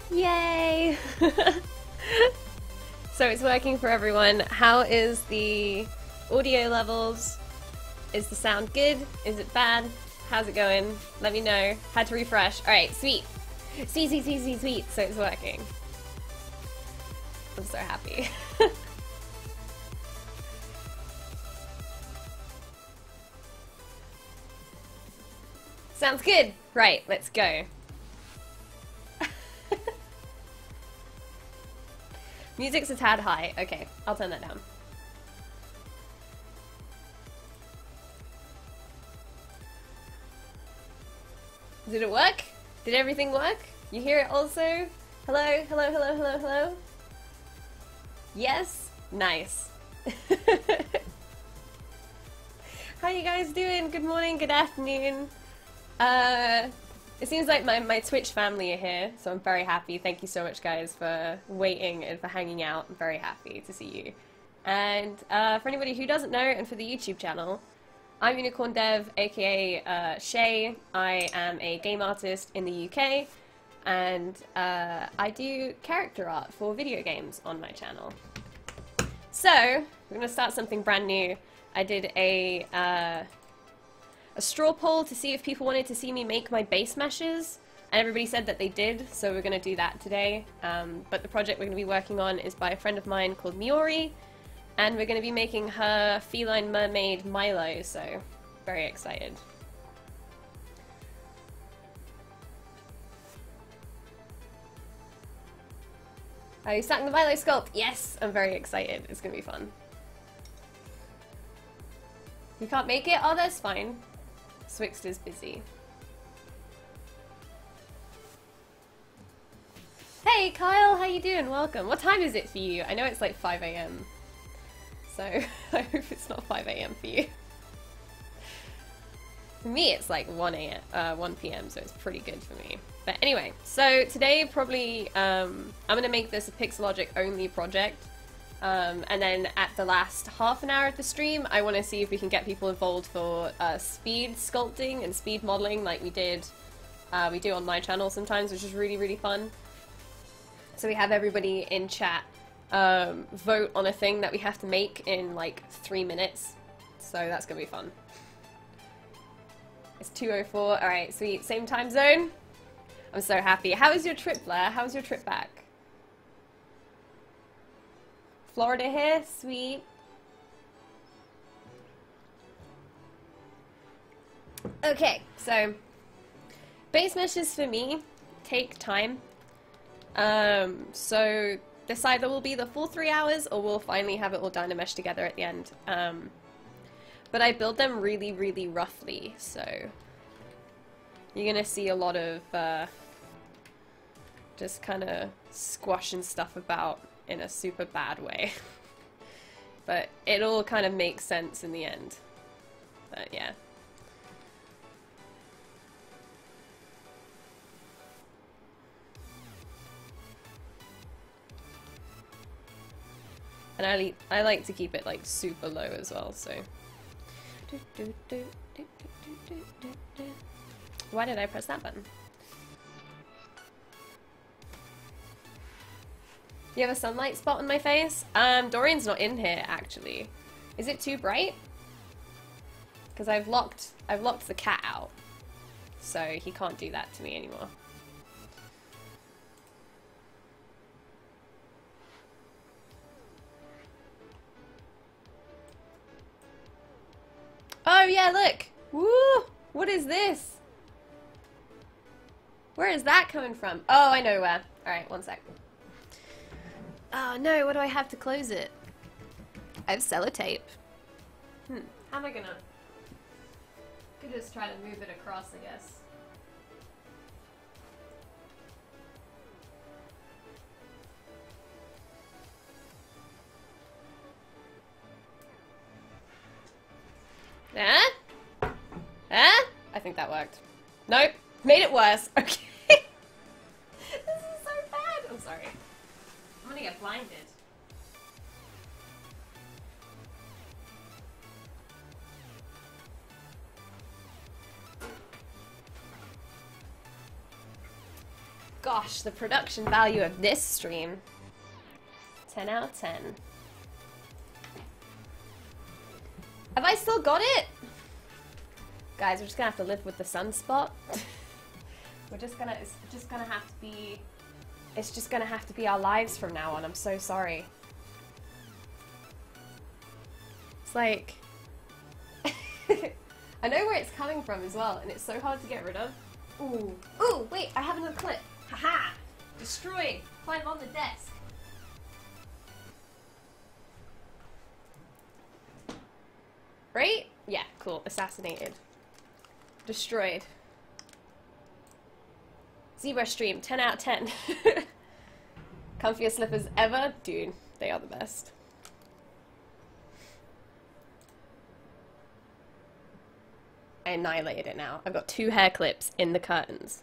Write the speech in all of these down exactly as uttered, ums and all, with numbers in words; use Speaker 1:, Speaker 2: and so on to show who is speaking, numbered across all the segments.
Speaker 1: Yay! So it's working for everyone. How is the audio levels? Is the sound good? Is it bad? How's it going? Let me know. Had to refresh. Alright, sweet. Sweet, sweet, sweet, sweet, sweet. So it's working. I'm so happy. Sounds good. Right, let's go. Music's a tad high. Okay, I'll turn that down. Did it work? Did everything work? You hear it also? Hello, hello, hello, hello, hello? Yes? Nice. How you guys doing? Good morning, good afternoon. Uh, it seems like my, my Twitch family are here, so I'm very happy. Thank you so much, guys, for waiting and for hanging out. I'm very happy to see you. And uh, for anybody who doesn't know, and for the YouTube channel, I'm Unicorn Dev, aka uh, Shay. I am a game artist in the U K, and uh, I do character art for video games on my channel. So, we're going to start something brand new. I did a... Uh, a straw poll to see if people wanted to see me make my base meshes, and everybody said that they did, so we're going to do that today. Um, but the project we're going to be working on is by a friend of mine called Miori, and we're going to be making her feline mermaid Milo, so very excited. Are you starting the Milo sculpt? Yes! I'm very excited. It's going to be fun. You can't make it? Oh, that's fine. Swixt is busy. Hey Kyle, how you doing? Welcome. What time is it for you? I know it's like five A M So I hope it's not five A M for you. For me it's like one A M uh, one P M so it's pretty good for me. But anyway, so today probably um, I'm gonna make this a Pixologic only project. Um, and then at the last half an hour of the stream, I want to see if we can get people involved for uh, speed sculpting and speed modeling like we did, uh, we do on my channel sometimes, which is really, really fun. So we have everybody in chat um, vote on a thing that we have to make in like three minutes. So that's going to be fun. It's two oh four. Alright, sweet. Same time zone. I'm so happy. How was your trip, Blair? How was your trip back? Florida here, sweet. Okay, so base meshes for me take time. Um, so this either will be the full three hours or we'll finally have it all Dynamesh together at the end. Um, but I build them really, really roughly, so you're gonna see a lot of uh, just kind of squashing stuff about in a super bad way. But it all kind of makes sense in the end. But yeah. And I, I like to keep it like super low as well, so. Why did I press that button? You have a sunlight spot on my face? Um, Dorian's not in here, actually. Is it too bright? Because I've locked, I've locked the cat out. So he can't do that to me anymore. Oh yeah, look! Woo! What is this? Where is that coming from? Oh, I know where. Alright, one sec. Oh no, what do I have to close it? I have sellotape. Hmm, how am I gonna... Could just try to move it across, I guess. Eh? Eh? I think that worked. Nope. Made it worse. Okay. This is so bad. I'm sorry. I'm gonna get blinded. gosh, the production value of this stream. ten out of ten. Have I still got it? Guys, we're just gonna have to live with the sunspot. We're just gonna, it's just gonna have to be, it's just gonna have to be our lives from now on. I'm so sorry. It's like, I know where it's coming from as well, and it's so hard to get rid of. Ooh, ooh, wait, I have another clip. Haha, destroyed. Find on the desk. Right? Yeah, cool. Assassinated. Destroyed. Zebra stream, ten out of ten. Comfiest slippers ever? Dude, they are the best. I annihilated it now. I've got two hair clips in the curtains.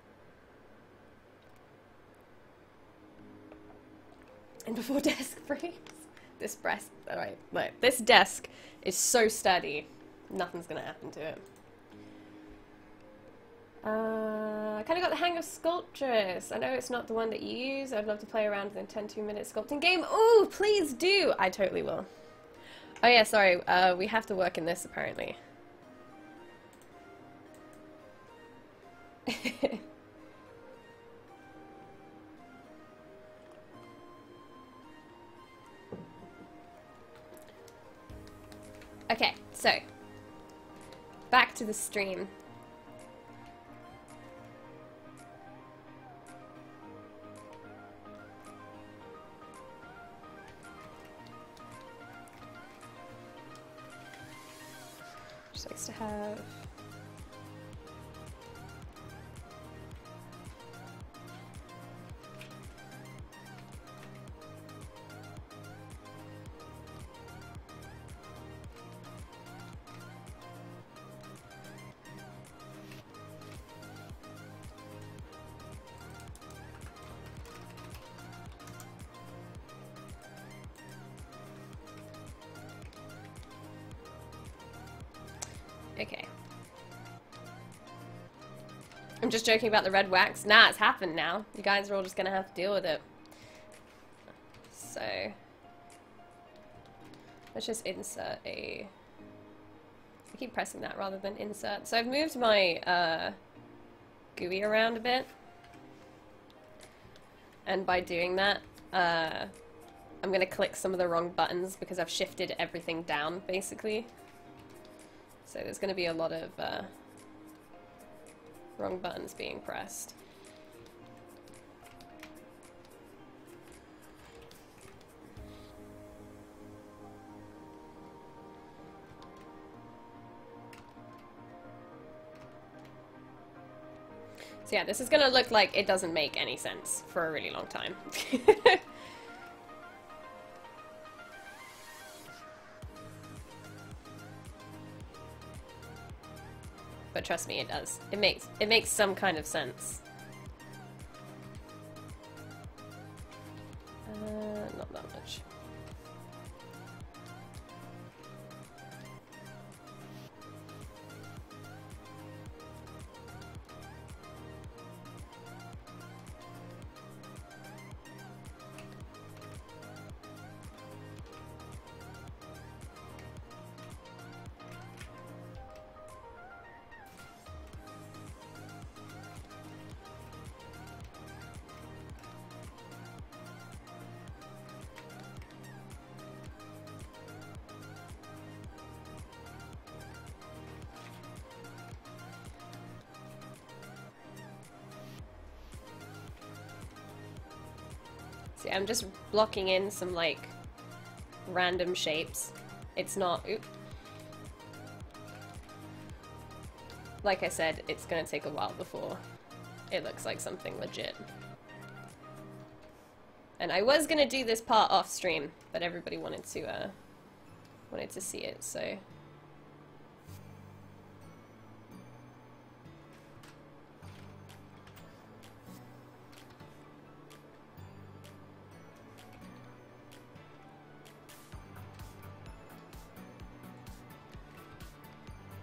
Speaker 1: And before desk breaks. This breast, alright, look, this desk is so sturdy. Nothing's gonna happen to it. Uh, I kind of got the hang of Sculptress. I know it's not the one that you use. I'd love to play around with a ten two minute sculpting game. Ooh, please do! I totally will. Oh yeah, sorry, uh, we have to work in this apparently. Okay, so back to the stream. Just likes to have okay. I'm just joking about the red wax. Nah, it's happened now. You guys are all just gonna have to deal with it. So let's just insert a... I keep pressing that rather than insert. So I've moved my uh, G U I around a bit. And by doing that, uh, I'm gonna click some of the wrong buttons because I've shifted everything down, basically. So there's going to be a lot of uh, wrong buttons being pressed. So yeah, this is going to look like it doesn't make any sense for a really long time. But trust me, it does. It makes it makes some kind of sense. Uh, not that much. See, I'm just blocking in some, like, random shapes. It's not... Oop. Like I said, it's gonna take a while before it looks like something legit. And I was gonna do this part off stream, but everybody wanted to, uh, wanted to see it, so...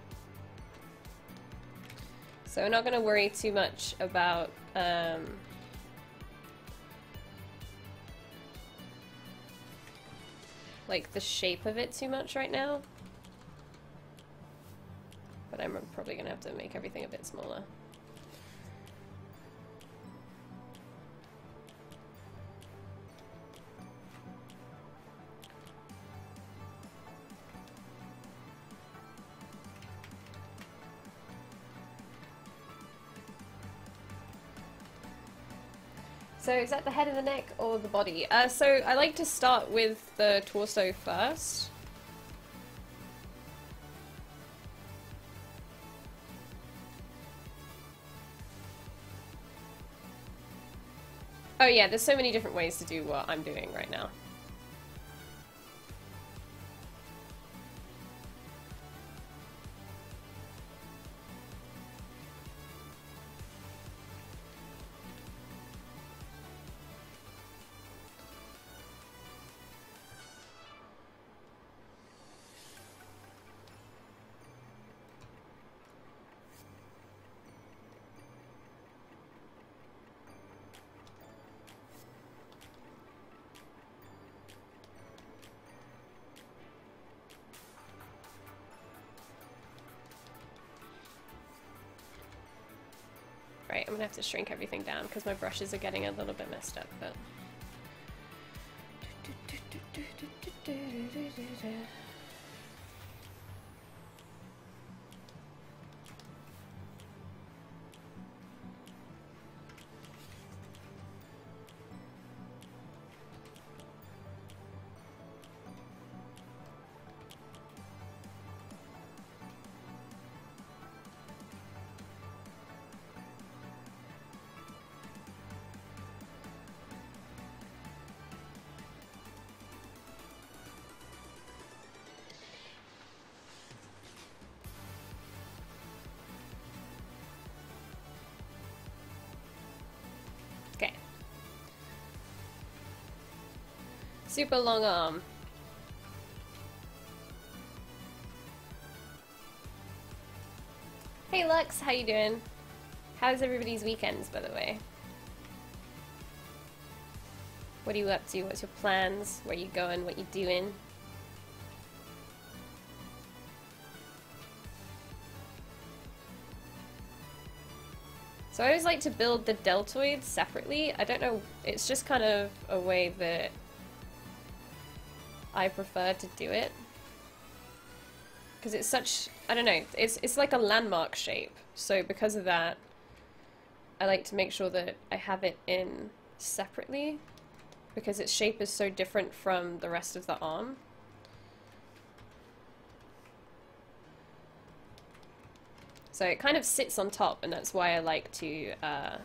Speaker 1: So we're not going to worry too much about um, like the shape of it too much right now. But I'm probably gonna have to make everything a bit smaller. So is that the head of the neck or the body? Uh, so I like to start with the torso first. Oh yeah, there's so many different ways to do what I'm doing right now. Right, I'm gonna have to shrink everything down because my brushes are getting a little bit messed up, but... Okay. Super long arm. Hey Lux, how you doing? How's everybody's weekends, by the way? What are you up to? What's your plans? Where you going? What you doing? So I always like to build the deltoids separately. I don't know, it's just kind of a way that I prefer to do it. Because it's such, I don't know, it's, it's like a landmark shape. So because of that, I like to make sure that I have it in separately. Because its shape is so different from the rest of the arm. So it kind of sits on top, and that's why I like to uh,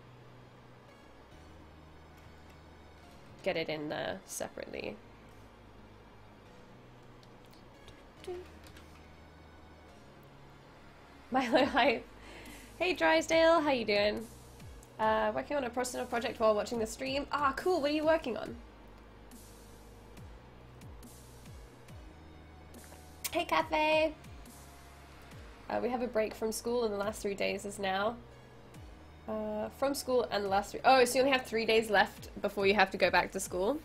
Speaker 1: get it in there separately. Milo, hi. Hey Drysdale, how you doing? Uh, working on a personal project while watching the stream. Ah, cool, what are you working on? Hey Cafe! Uh, we have a break from school, and the last three days is now. Uh, from school and the last three... Oh, so you only have three days left before you have to go back to school?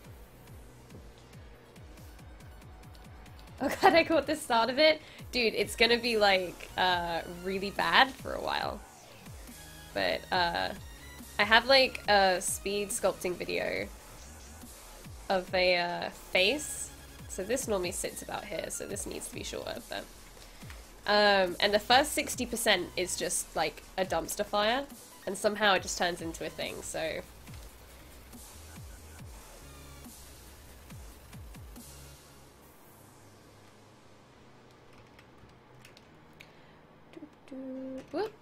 Speaker 1: Oh god, I caught the start of it. Dude, it's gonna be, like, uh, really bad for a while. But, uh, I have, like, a speed sculpting video of a, uh, face. So this normally sits about here, so this needs to be shorter, but... Um, and the first sixty percent is just like a dumpster fire, and somehow it just turns into a thing, so... Whoop.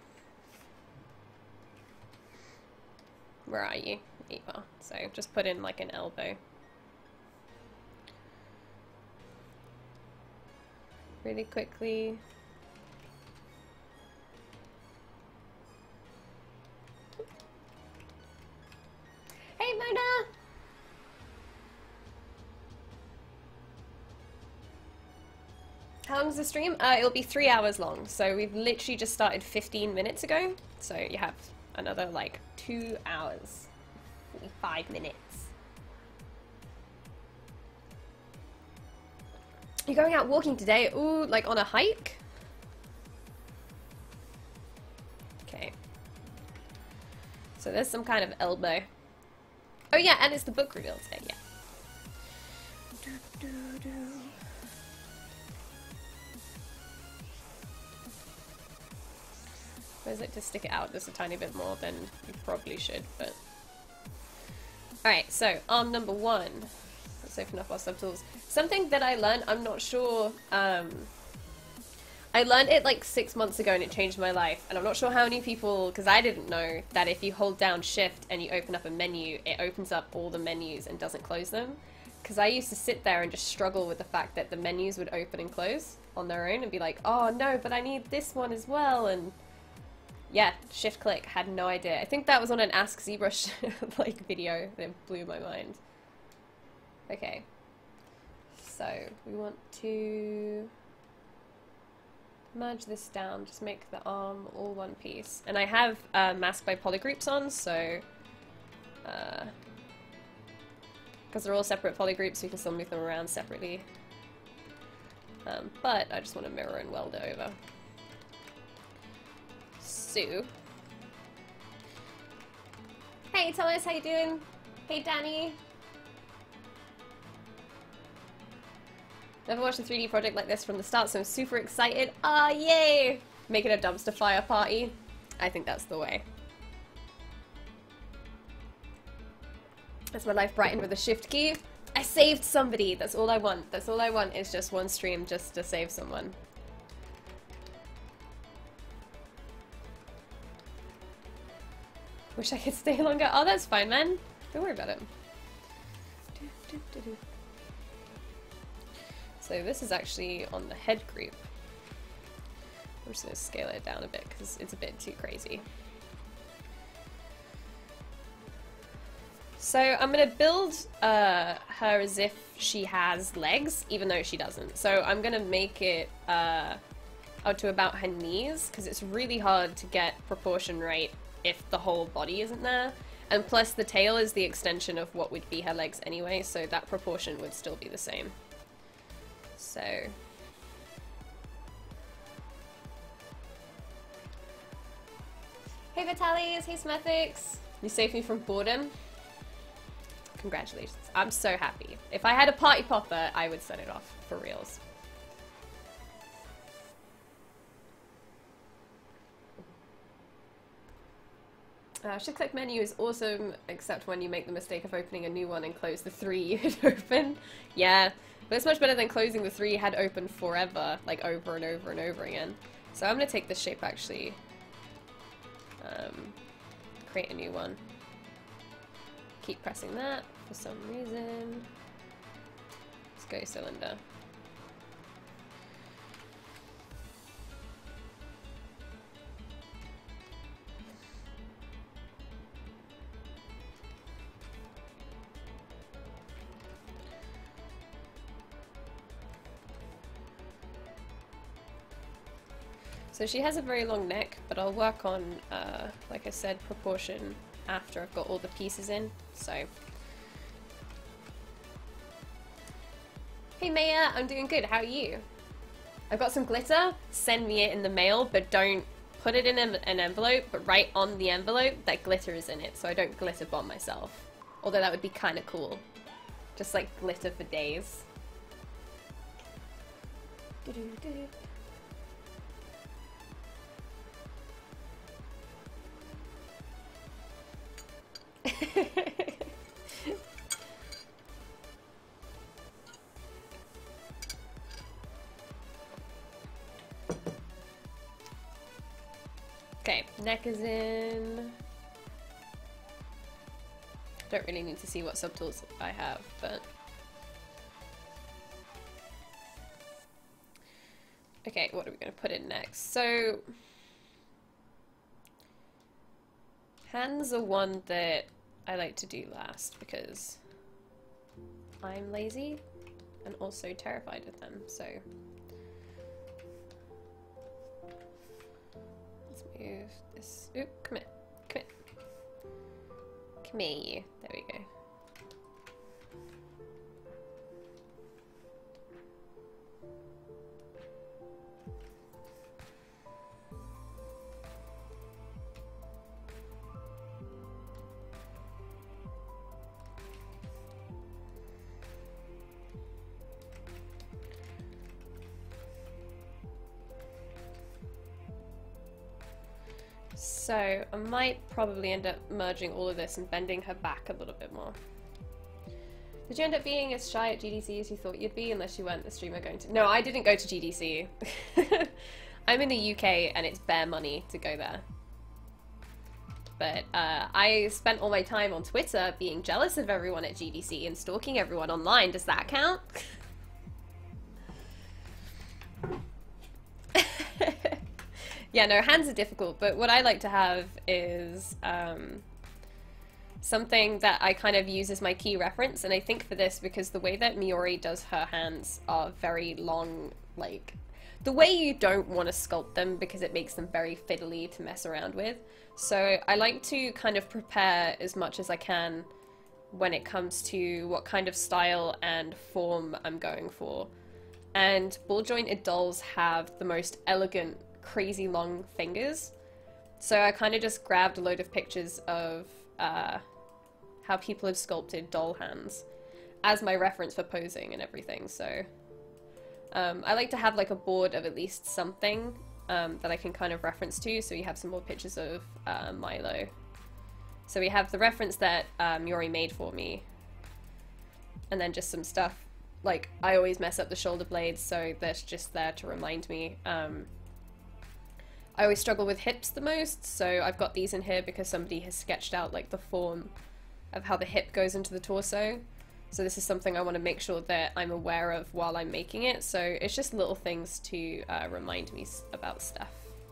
Speaker 1: Where are you? There you are. So just put in like an elbow. Really quickly. Hey Mona! How long's the stream? Uh, it'll be three hours long, so we've literally just started fifteen minutes ago, so you have another like two hours, forty-five minutes. You're going out walking today? Ooh, like on a hike? Okay. So there's some kind of elbow. Oh yeah, and it's the book reveal today, yeah. Do, do, do. I always like to stick it out just a tiny bit more than you probably should, but... Alright, so arm number one. Let's open up our subtools. Something that I learned, I'm not sure, um... I learned it like six months ago and it changed my life, and I'm not sure how many people, because I didn't know that if you hold down shift and you open up a menu, it opens up all the menus and doesn't close them. Because I used to sit there and just struggle with the fact that the menus would open and close on their own and be like, oh no, but I need this one as well, and... Yeah, shift click, had no idea. I think that was on an Ask ZBrush like video, and it blew my mind. Okay. So, we want to merge this down, just make the arm all one piece. And I have uh, Mask by Polygroups on, so... Uh, because they're all separate polygroups, we can still move them around separately. Um, but I just want to mirror and weld it over. So. Hey Thomas, how you doing? Hey Danny. Never watched a three D project like this from the start, so I'm super excited. Ah, yay! Making a dumpster fire party. I think that's the way. That's my life brightened with a shift key. I saved somebody. That's all I want. That's all I want is just one stream just to save someone. Wish I could stay longer. Oh, that's fine, man. Don't worry about it. So this is actually on the head group. I'm just going to scale it down a bit because it's a bit too crazy. So I'm going to build uh, her as if she has legs, even though she doesn't. So I'm going to make it uh, out to about her knees because it's really hard to get proportion right if the whole body isn't there. And plus the tail is the extension of what would be her legs anyway, so that proportion would still be the same. So... Hey Vitalis, hey Smethix! You saved me from boredom. Congratulations. I'm so happy. If I had a party popper, I would set it off, for reals. Uh, shift click menu is awesome, except when you make the mistake of opening a new one and close the three you had open. Yeah, but it's much better than closing the three you had open forever, like over and over and over again. So I'm going to take this shape actually, um, create a new one. Keep pressing that for some reason. Let's go cylinder. So she has a very long neck, but I'll work on, uh, like I said, proportion after I've got all the pieces in, so. Hey Maya, I'm doing good, how are you? I've got some glitter, send me it in the mail, but don't put it in an envelope, but write on the envelope that glitter is in it, so I don't glitter bomb myself. Although that would be kind of cool. Just like glitter for days. Do-do-do-do. Okay, neck is in. Don't really need to see what subtools I have, but... Okay, what are we going to put in next? So... Hands are one that I like to do last because I'm lazy and also terrified of them, so... Let's move this... Oop, come here. Come here. Come here. There we go. So I might probably end up merging all of this and bending her back a little bit more. Did you end up being as shy at G D C as you thought you'd be, unless you weren't the streamer going to... No, I didn't go to G D C. I'm in the U K and it's bare money to go there. But uh, I spent all my time on Twitter being jealous of everyone at G D C and stalking everyone online. Does that count? Yeah, no, hands are difficult, but what I like to have is um, something that I kind of use as my key reference, and I think for this, because the way that Miori does her hands are very long, like, the way you don't want to sculpt them because it makes them very fiddly to mess around with. So I like to kind of prepare as much as I can when it comes to what kind of style and form I'm going for. And ball jointed dolls have the most elegant, crazy long fingers. So I kind of just grabbed a load of pictures of uh, how people have sculpted doll hands as my reference for posing and everything. So um, I like to have like a board of at least something um, that I can kind of reference to. So you have some more pictures of uh, Milo. So we have the reference that um, Miori made for me, and then just some stuff. Like, I always mess up the shoulder blades, so that's just there to remind me. Um, I always struggle with hips the most, so I've got these in here because somebody has sketched out like the form of how the hip goes into the torso. So this is something I want to make sure that I'm aware of while I'm making it. So it's just little things to uh, remind me about stuff.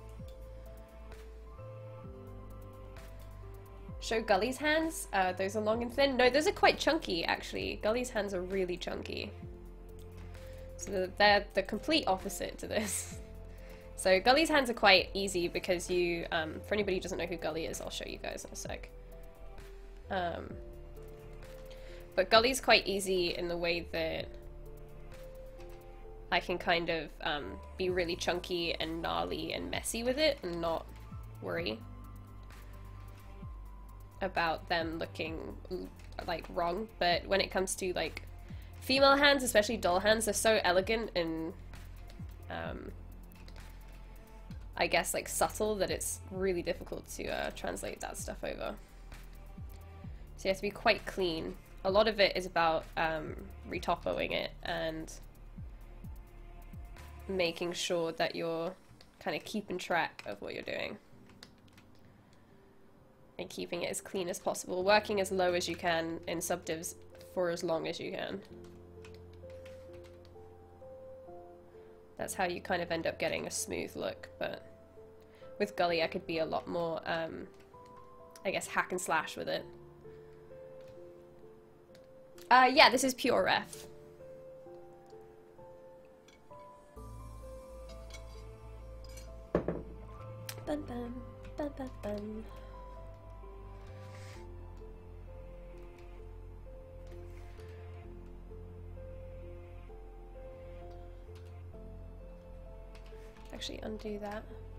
Speaker 1: Show Gully's hands. Uh, those are long and thin. No, those are quite chunky, actually. Gully's hands are really chunky. So they're the complete opposite to this. So Gully's hands are quite easy because you, um, for anybody who doesn't know who Gully is, I'll show you guys in a sec. Um, but Gully's quite easy in the way that I can kind of um, be really chunky and gnarly and messy with it and not worry about them looking like wrong. But when it comes to like female hands, especially doll hands, they're so elegant and um, I guess like subtle that it's really difficult to uh, translate that stuff over. So you have to be quite clean. A lot of it is about um, retopoing it and making sure that you're kind of keeping track of what you're doing and keeping it as clean as possible, working as low as you can in subdivs for as long as you can. That's how you kind of end up getting a smooth look, but with Gully I could be a lot more, um, I guess, hack and slash with it. Uh, yeah, this is pure ref. Bum, bum, bum, bum, bum. Actually undo that.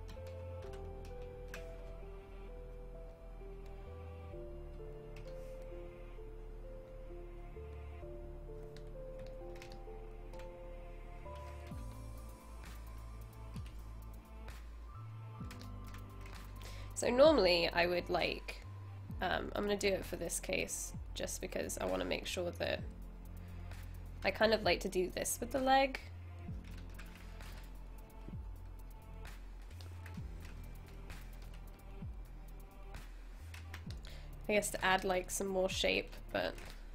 Speaker 1: So normally I would like, um, I'm going to do it for this case just because I want to make sure that I kind of like to do this with the leg. I guess to add like some more shape, but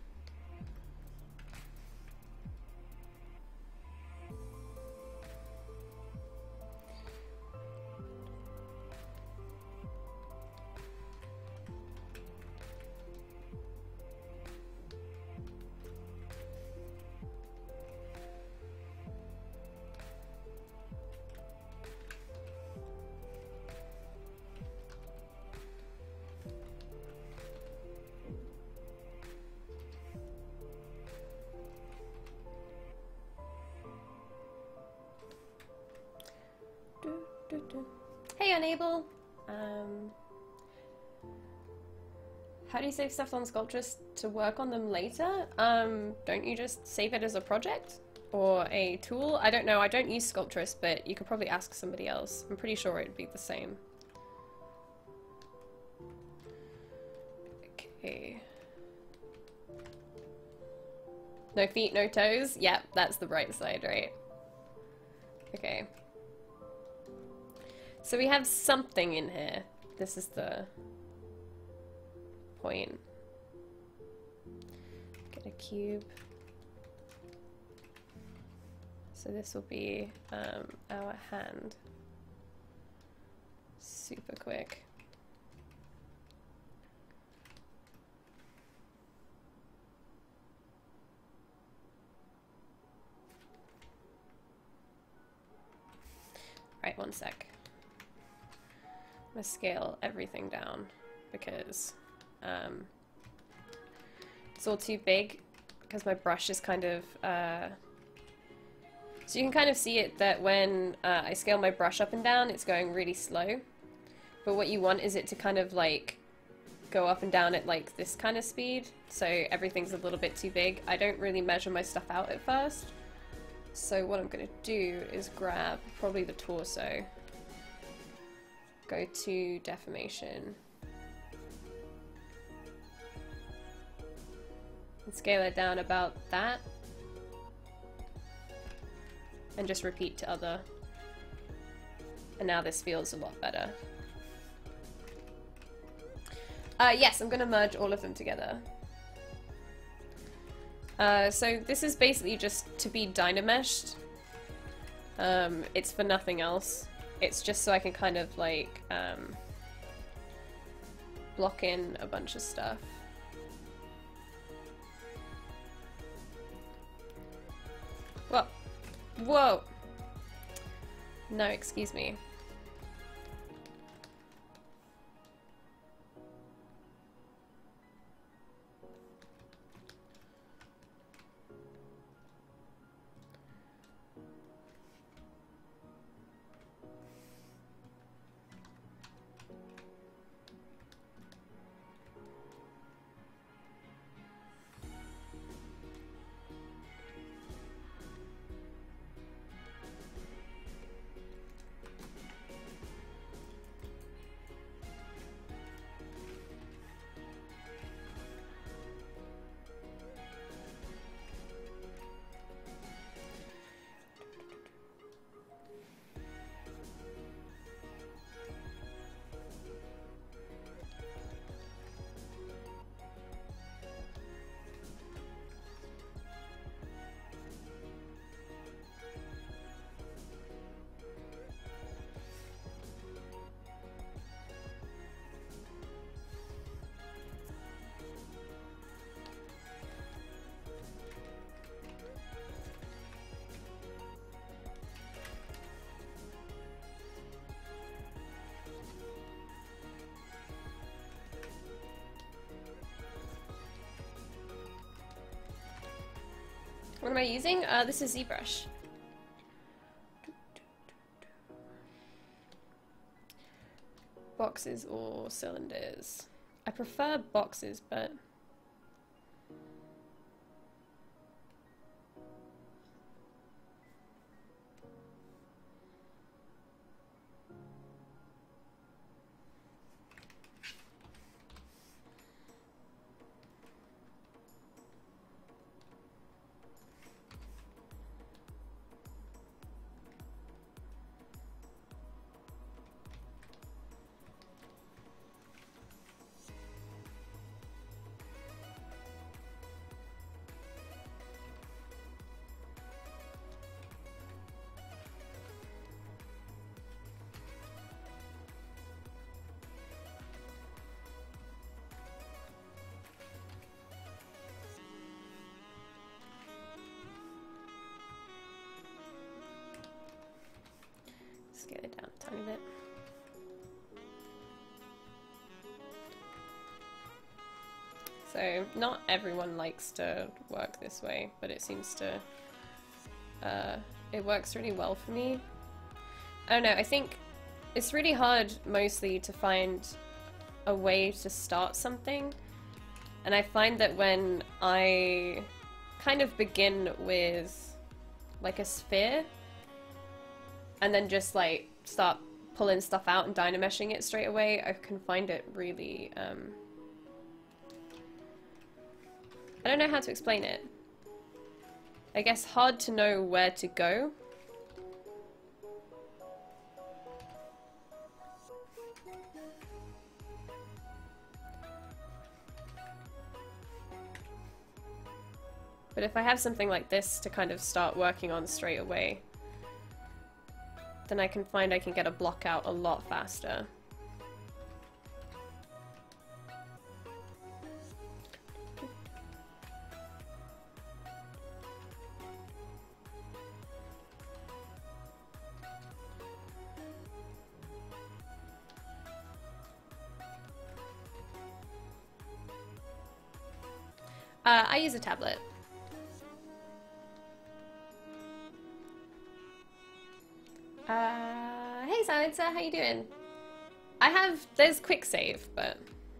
Speaker 1: hey, Unable. Um, how do you save stuff on Sculptress to work on them later? Um, don't you just save it as a project or a tool? I don't know. I don't use Sculptress, but you could probably ask somebody else. I'm pretty sure it'd be the same. Okay. No feet, no toes? Yep, that's the right side, right? Okay. So we have something in here. This is the point. Get a cube. So this will be um, our hand. Super quick. Right, one sec. I'm gonna scale everything down because um, it's all too big because my brush is kind of uh, so you can kind of see it that when uh, I scale my brush up and down it's going really slow, but what you want is it to kind of like go up and down at like this kind of speed, so everything's a little bit too big. I don't really measure my stuff out at first, so what I'm gonna do is grab probably the torso, go to deformation, and scale it down about that, and just repeat to other. And now this feels a lot better. Uh, yes, I'm gonna merge all of them together. Uh, so this is basically just to be dynameshed. Um, it's for nothing else. It's just so I can kind of like um, block in a bunch of stuff. Whoa. Whoa. No, excuse me. What am I using? Uh, this is ZBrush. Boxes or cylinders? I prefer boxes, but... Scale it down a tiny bit. So, not everyone likes to work this way, but it seems to, uh, it works really well for me. I don't know, I think it's really hard mostly to find a way to start something, and I find that when I kind of begin with like a sphere, and then just like start pulling stuff out and dynameshing it straight away, I can find it really, um, I don't know how to explain it. I guess hard to know where to go. But if I have something like this to kind of start working on straight away, then I can find I can get a block out a lot faster. Uh, I use a tablet. Uh, hey Silencer, how you doing? I have, there's quick save, but...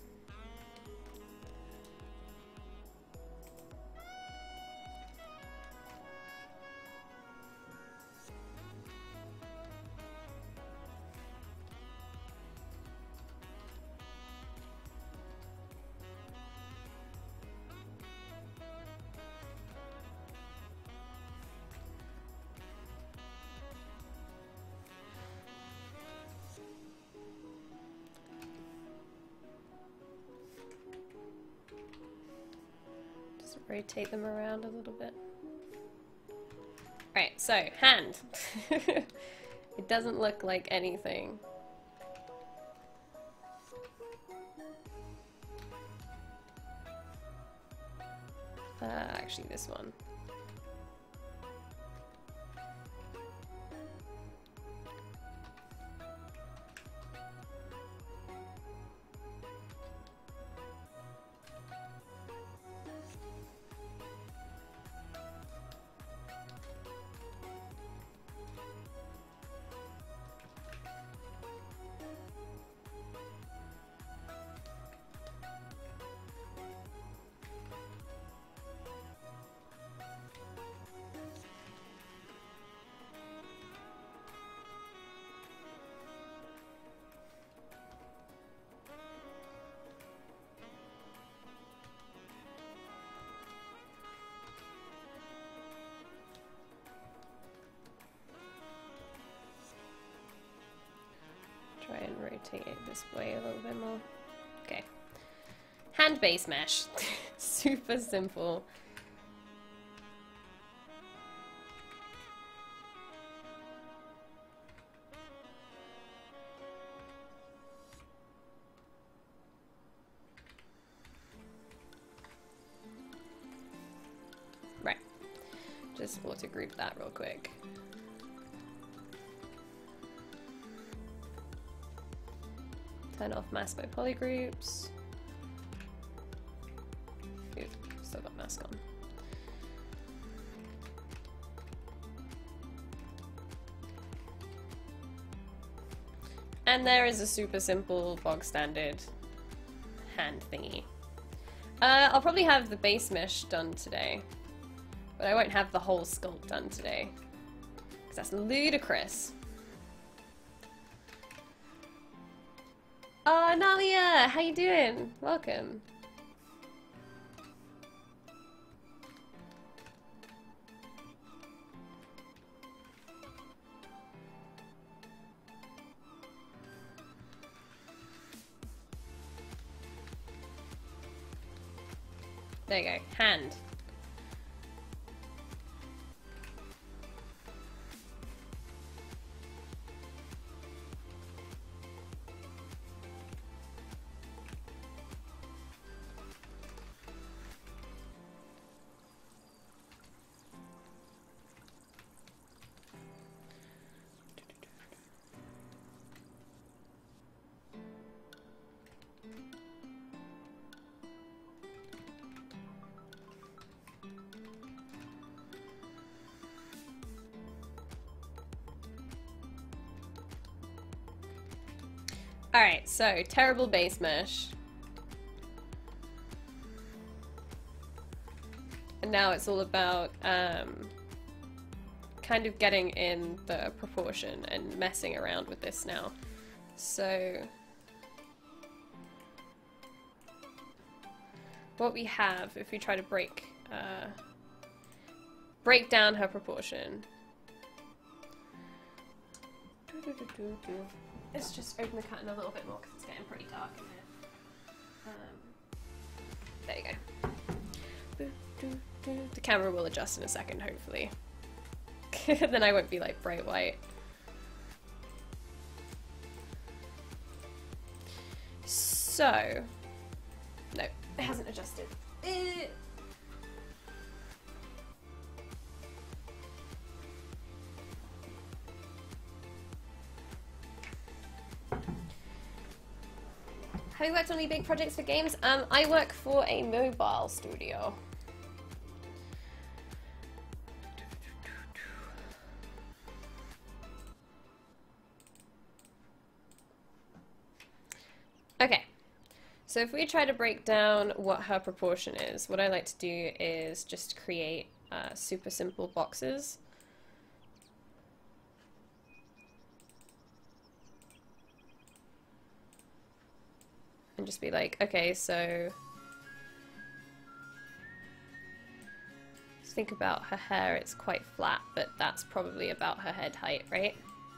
Speaker 1: rotate them around a little bit. Alright, so, hand. It doesn't look like anything. Uh, actually this one. Try and rotate it this way a little bit more. Okay. Hand base mesh. Super simple. Right. Just auto group that real quick. Turn off mask by polygroups. Ooh, still got mask on. And there is a super simple bog standard hand thingy. Uh, I'll probably have the base mesh done today, but I won't have the whole sculpt done today, because that's ludicrous. Oh, Nalia! How you doing? Welcome. There you go. Hand. Alright, so terrible base mesh. And now it's all about um, kind of getting in the proportion and messing around with this now. So what we have if we try to break uh, break down her proportion. Let's just open the curtain a little bit more because it's getting pretty dark in here. Um, there you go. The camera will adjust in a second, hopefully. Then I won't be like bright white. So, no, it hasn't adjusted. Eh. Have you worked on any big projects for games? Um, I work for a mobile studio. Okay, so if we try to break down what her proportion is, what I like to do is just create uh, super simple boxes. And just be like, okay, so just think about her hair, it's quite flat, but that's probably about her head height, right?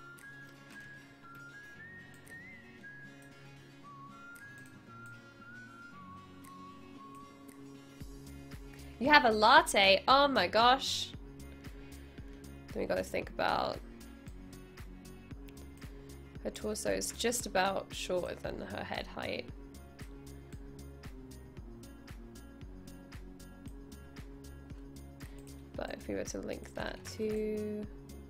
Speaker 1: You have a latte? Oh my gosh. Then we gotta think about her torso is just about shorter than her head height. But if we were to link that to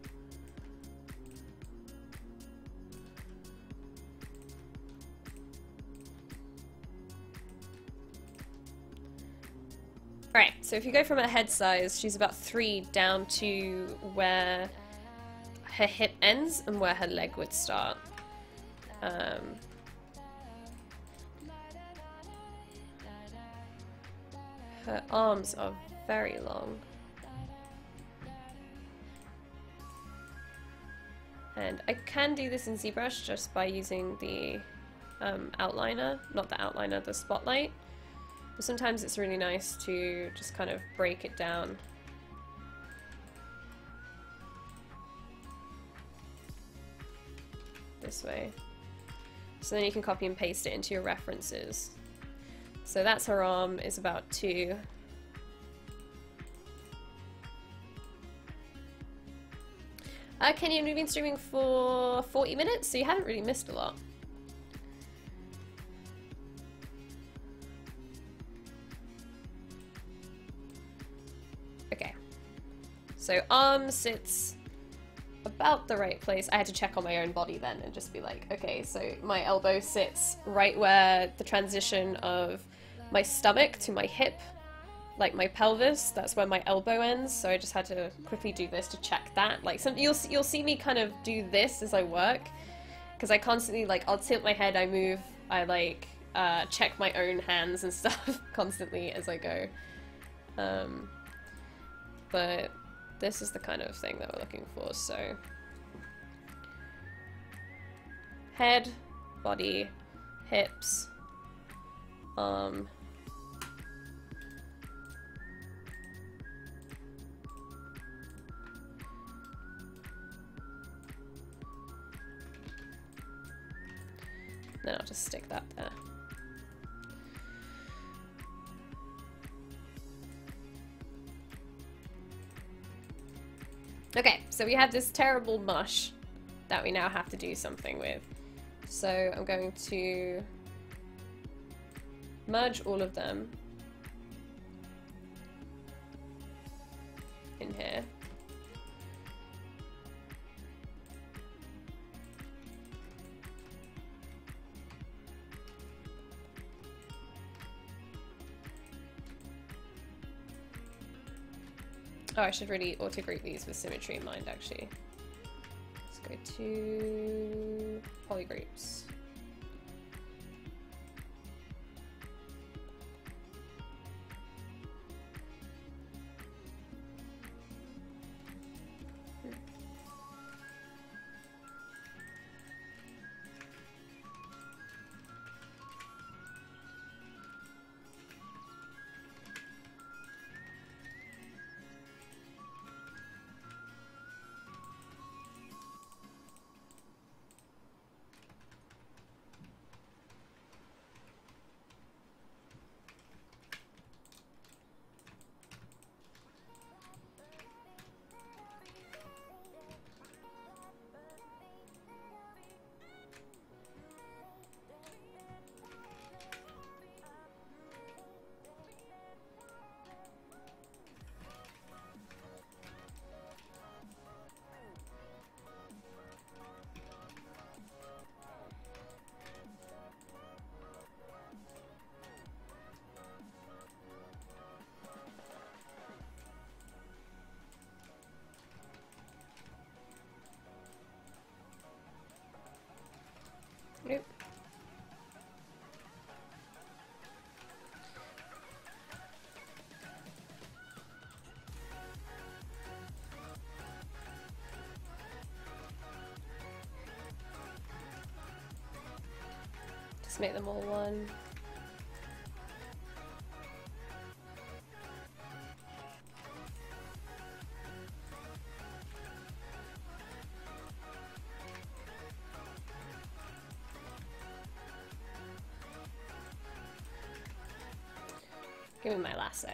Speaker 1: Alright, so if you go from her head size, she's about three down to where her hip ends and where her leg would start. Um, her arms are very long. And I can do this in ZBrush just by using the um, outliner, not the outliner, the spotlight. But sometimes it's really nice to just kind of break it down. This way. So then you can copy and paste it into your references. So that's her arm, is about two. Uh, Kenny, you've been streaming for forty minutes, so you haven't really missed a lot. Okay. So arm sits about the right place. I had to check on my own body then and just be like, okay, so my elbow sits right where the transition of my stomach to my hip, like my pelvis, that's where my elbow ends. So I just had to quickly do this to check that. Like some, you'll you'll see me kind of do this as I work, because I constantly like I'll tilt my head, I move, I like uh, check my own hands and stuff constantly as I go. Um, but this is the kind of thing that we're looking for. So head, body, hips, arm. Then I'll just stick that there. Okay, so we have this terrible mush that we now have to do something with. So I'm going to merge all of them in here. Oh, I should really auto-group these with symmetry in mind, actually. Let's go to polygroups. Nope. Just make them all one. Give me my lasso.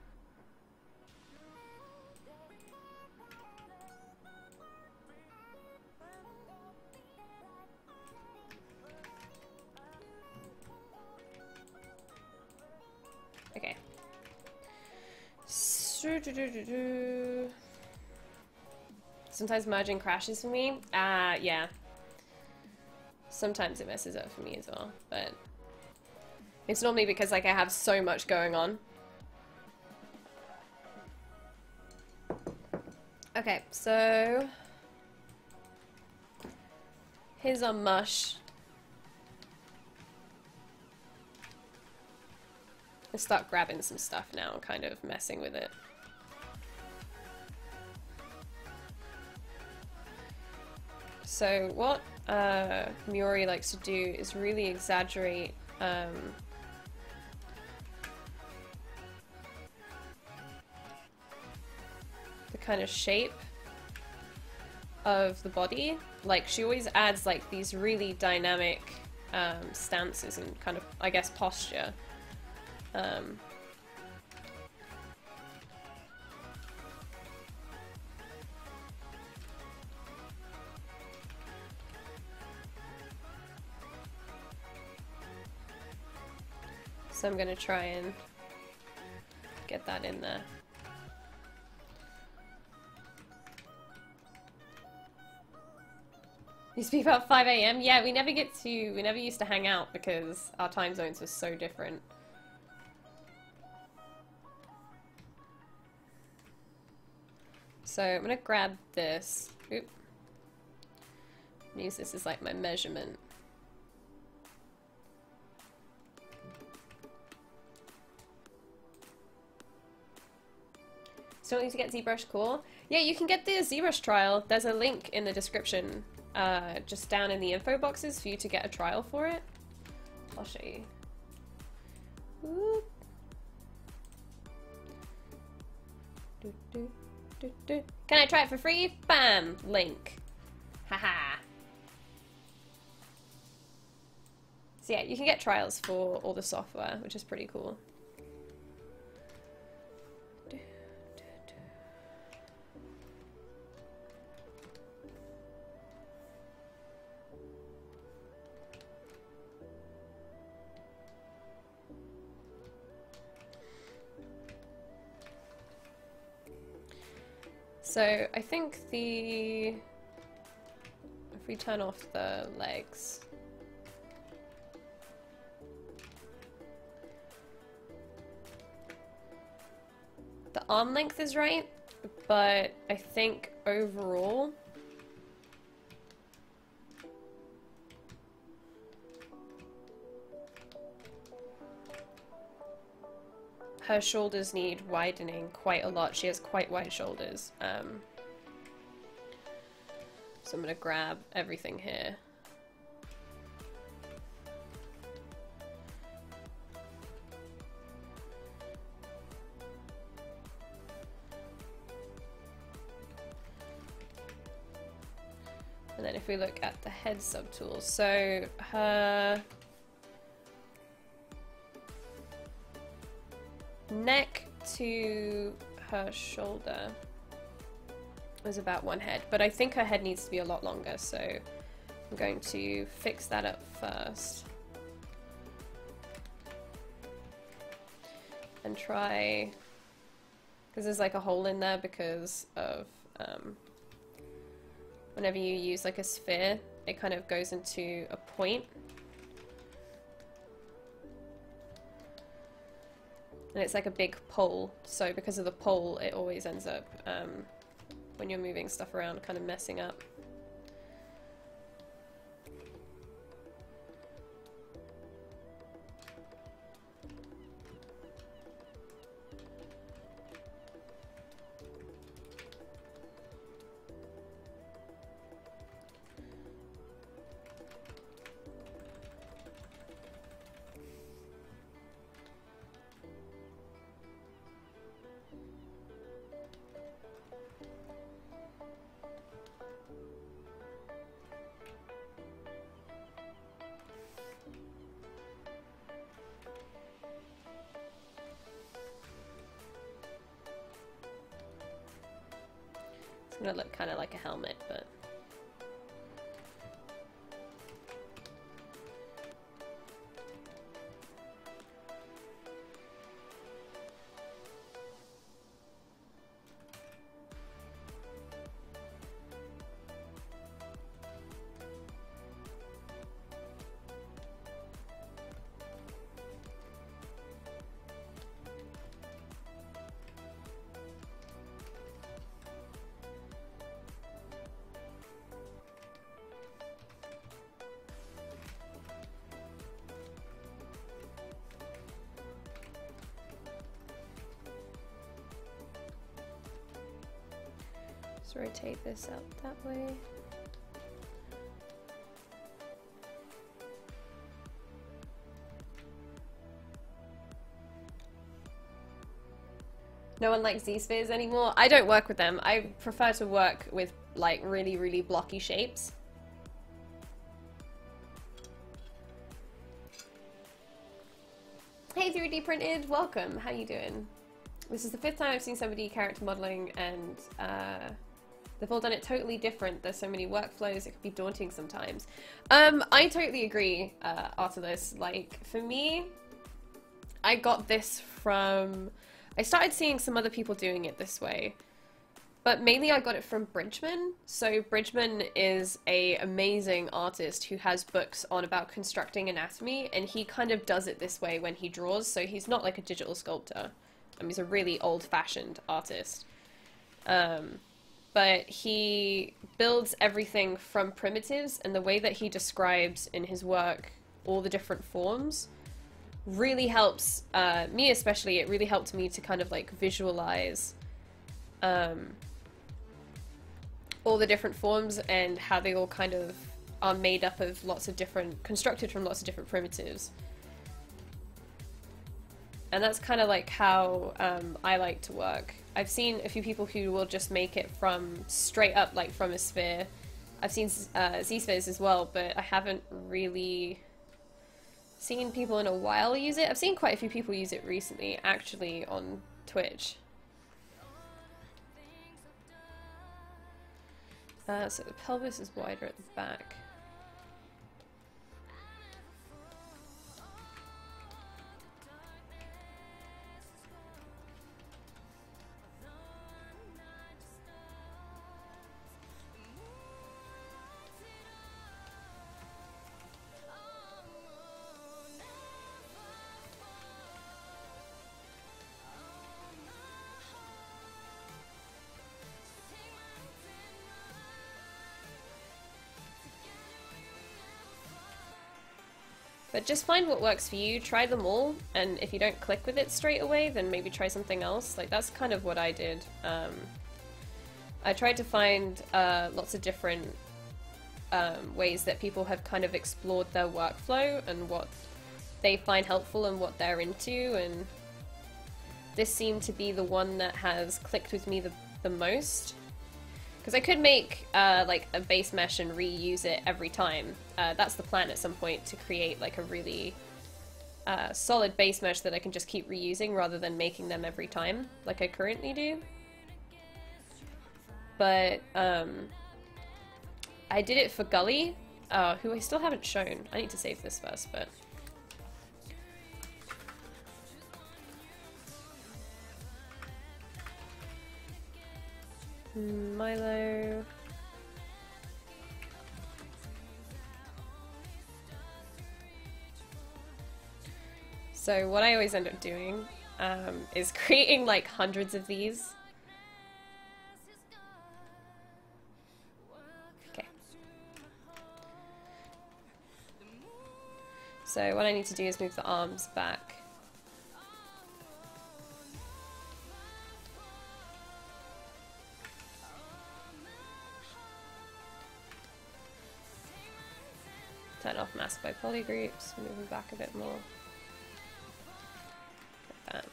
Speaker 1: Okay. Sometimes merging crashes for me. Ah, uh, yeah. Sometimes it messes up for me as well, but it's normally because like I have so much going on. Okay, so here's our mush. Let's start grabbing some stuff now and kind of messing with it. So what uh, Miori likes to do is really exaggerate um, the kind of shape of the body. Like she always adds like these really dynamic um, stances and kind of, I guess, posture. Um, so I'm gonna try and get that in there. Used to be about five A M Yeah, we never get to, we never used to hang out because our time zones were so different. So I'm gonna grab this. Oop. Use this as like my measurement. Still need to get ZBrush Core. Yeah, you can get the ZBrush trial. There's a link in the description, uh, just down in the info boxes for you to get a trial for it. I'll show you. Oop. Do, do. Do, do. Can I try it for free? Bam! Link. Haha. So yeah, you can get trials for all the software, which is pretty cool. Do, do, do. So I think the, if we turn off the legs, the arm length is right, but I think overall her shoulders need widening quite a lot. She has quite wide shoulders. Um, so I'm gonna grab everything here. And then if we look at the head subtools, so her neck to her shoulder is about one head, but I think her head needs to be a lot longer, so I'm going to fix that up first. And try, because there's like a hole in there because of um, whenever you use like a sphere, it kind of goes into a point. And it's like a big pole, so because of the pole, it always ends up, um, when you're moving stuff around, kind of messing up. gonna look kind of like a helmet, but... Let's rotate this out that way. No one likes Z-spheres anymore. I don't work with them. I prefer to work with like really, really blocky shapes. Hey three D Printed, welcome. How you doing? This is the fifth time I've seen somebody character modeling, and uh, they've all done it totally different. There's so many workflows, it can be daunting sometimes. Um, I totally agree, uh, Artelis. Like, for me, I got this from... I started seeing some other people doing it this way, but mainly I got it from Bridgman. So Bridgman is a amazing artist who has books on about constructing anatomy, and he kind of does it this way when he draws. So he's not like a digital sculptor. I mean, he's a really old-fashioned artist. Um, but he builds everything from primitives, and the way that he describes in his work all the different forms really helps, uh, me especially, it really helped me to kind of like visualize um, all the different forms and how they all kind of are made up of lots of different, constructed from lots of different primitives. And that's kind of like how um, I like to work. I've seen a few people who will just make it from straight up, like from a sphere. I've seen uh, Z-spheres as well, but I haven't really seen people in a while use it. I've seen quite a few people use it recently, actually, on Twitch. Uh, so the pelvis is wider at the back. But just find what works for you, try them all, and if you don't click with it straight away, then maybe try something else. Like, that's kind of what I did. Um, I tried to find uh, lots of different um, ways that people have kind of explored their workflow and what they find helpful and what they're into, and this seemed to be the one that has clicked with me the, the most. Because I could make uh, like a base mesh and reuse it every time. Uh, that's the plan at some point, to create like a really uh, solid base mesh that I can just keep reusing rather than making them every time, like I currently do. But um, I did it for Gully, uh, who I still haven't shown. I need to save this first, but... Milo. So what I always end up doing um, is creating like hundreds of these. Okay. So what I need to do is move the arms back. Turn off mask by polygroups, move them back a bit more. Like that.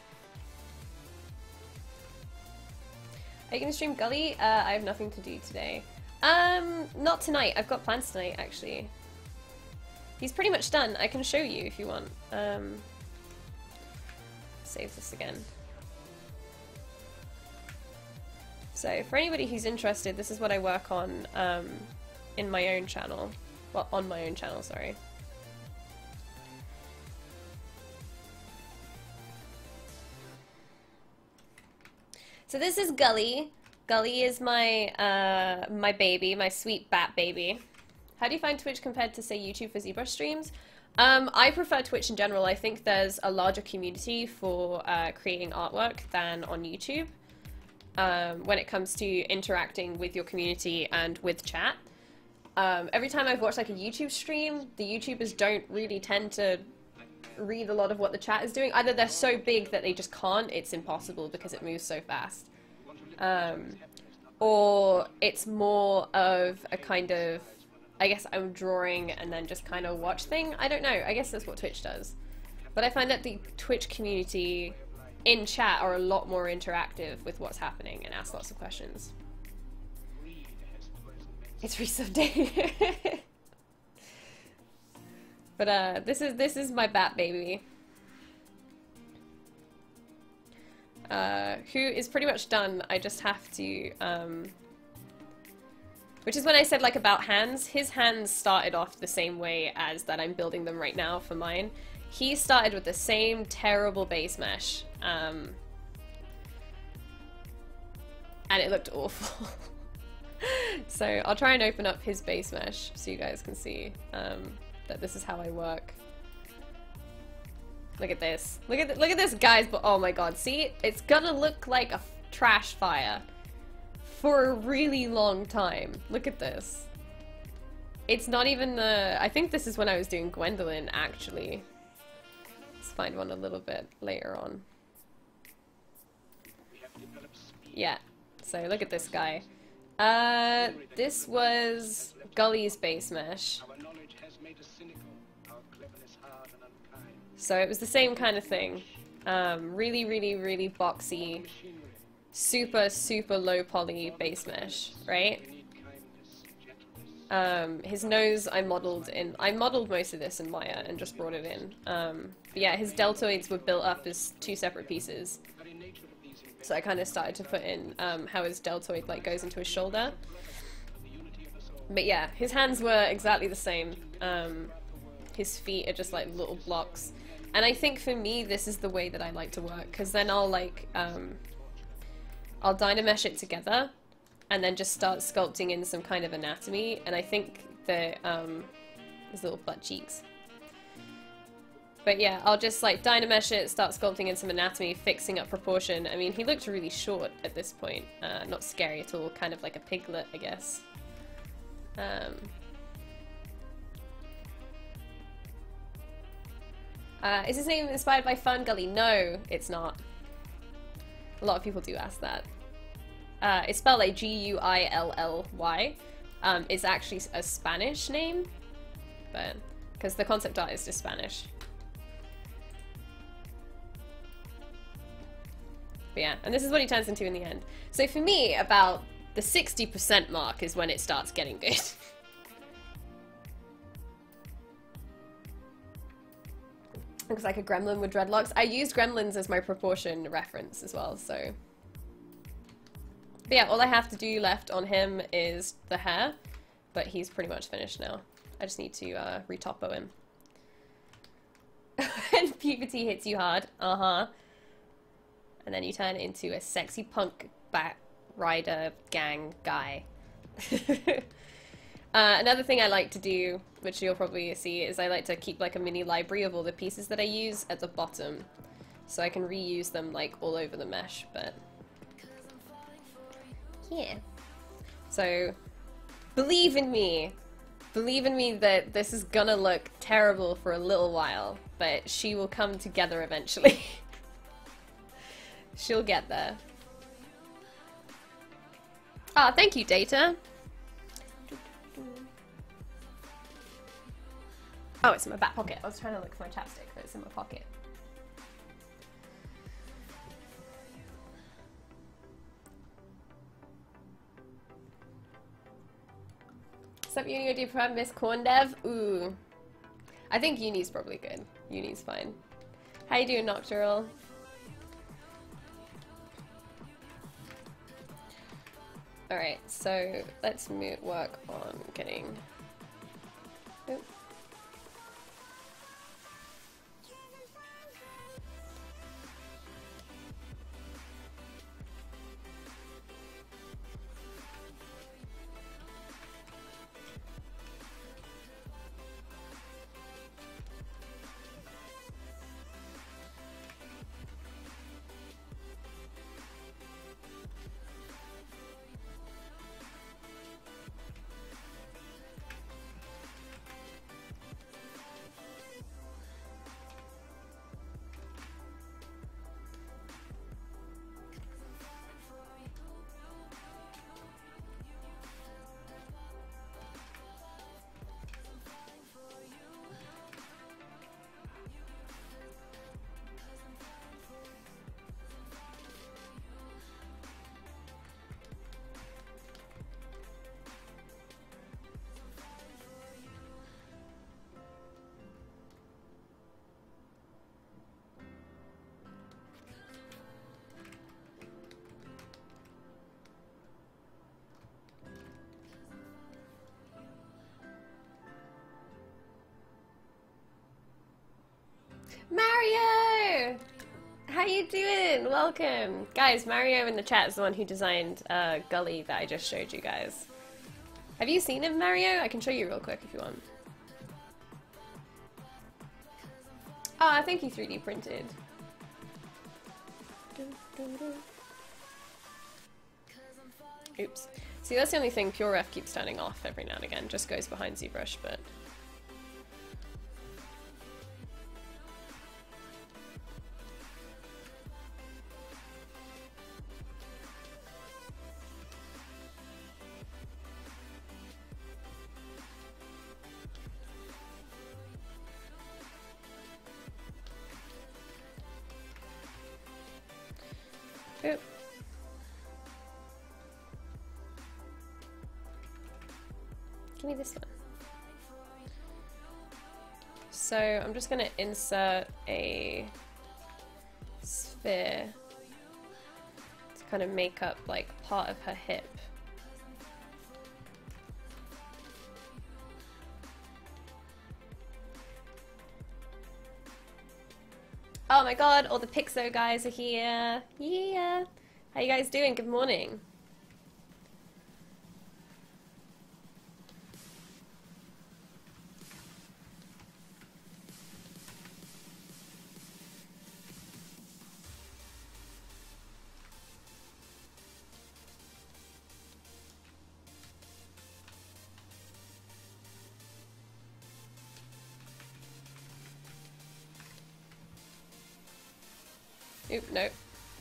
Speaker 1: Are you going to stream Gully? Uh, I have nothing to do today. Um, not tonight. I've got plans tonight, actually. He's pretty much done. I can show you if you want. Um, save this again. So for anybody who's interested, this is what I work on um, in my own channel. Well, on my own channel, sorry. So this is Gully. Gully is my uh, my baby, my sweet bat baby. How do you find Twitch compared to, say, YouTube for ZBrush streams? Um, I prefer Twitch in general. I think there's a larger community for uh, creating artwork than on YouTube um, when it comes to interacting with your community and with chat. Um, every time I've watched like a YouTube stream, the YouTubers don't really tend to read a lot of what the chat is doing. Either they're so big that they just can't, it's impossible because it moves so fast. Um, or it's more of a kind of, I guess I'm drawing and then just kind of watch thing. I don't know. I guess that's what Twitch does. But I find that the Twitch community in chat are a lot more interactive with what's happening and ask lots of questions. It's resub day. But uh, this is this is my bat baby, uh, who is pretty much done. I just have to, um, which is when I said like about hands. His hands started off the same way as that I'm building them right now for mine. He started with the same terrible base mesh, um, and it looked awful. So I'll try and open up his base mesh so you guys can see um, that this is how I work. Look at this. Look at th look at this, guys. But oh my god, see? It's gonna look like a f trash fire for a really long time. Look at this. It's not even the... I think this is when I was doing Gwendolyn, actually. Let's find one a little bit later on. Yeah. So look at this guy. Uh, this was Gully's base mesh. So it was the same kind of thing. Um, really, really, really boxy, super, super low poly base mesh, right? Um, his nose I modeled in, I modeled most of this in Maya and just brought it in. Um, but yeah, his deltoids were built up as two separate pieces. So I kind of started to put in um, how his deltoid like goes into his shoulder. But yeah, his hands were exactly the same. Um, his feet are just like little blocks. And I think for me, this is the way that I like to work, because then I'll like, um, I'll Dynamesh it together and then just start sculpting in some kind of anatomy. And I think that, um, his little butt cheeks. But yeah, I'll just like Dynamesh it, start sculpting in some anatomy, fixing up proportion. I mean, he looked really short at this point. Uh, not scary at all, kind of like a piglet, I guess. Um, uh, is his name inspired by Fern Gully? No, it's not. A lot of people do ask that. Uh, it's spelled like G U I L L Y. Um, it's actually a Spanish name, but because the concept artist is Spanish. But yeah, and this is what he turns into in the end. So for me, about the sixty percent mark is when it starts getting good. Looks like a gremlin with dreadlocks. I used gremlins as my proportion reference as well, so... But yeah, all I have to do left on him is the hair, but he's pretty much finished now. I just need to uh, re-topo him. And puberty hits you hard, uh-huh. And then you turn into a sexy punk bat rider gang guy. uh, another thing I like to do, which you'll probably see, is I like to keep like a mini library of all the pieces that I use at the bottom. So I can reuse them like all over the mesh, but... yeah. So, believe in me. Believe in me that this is gonna look terrible for a little while, but she will come together eventually. She'll get there. Ah, oh, thank you, Data. Oh, it's in my back pocket. I was trying to look for my chapstick, but it's in my pocket. Sup, Uni, do you prefer Miss Corn Dev? Ooh. I think Uni's probably good. Uni's fine. How you doing, Noctural? Alright, so let's move, work on getting... Oop. Mario! How you doing? Welcome! Guys, Mario in the chat is the one who designed uh, Gully that I just showed you guys. Have you seen him, Mario? I can show you real quick if you want. Oh, I think he three D printed. Oops. See, that's the only thing Pure Ref keeps turning off every now and again. Just goes behind ZBrush, but... Oop. Give me this one. So I'm just going to insert a sphere to kind of make up like part of her hip. Oh my god, all the Pixo guys are here. Yeah. How you guys doing? Good morning. Oop, nope.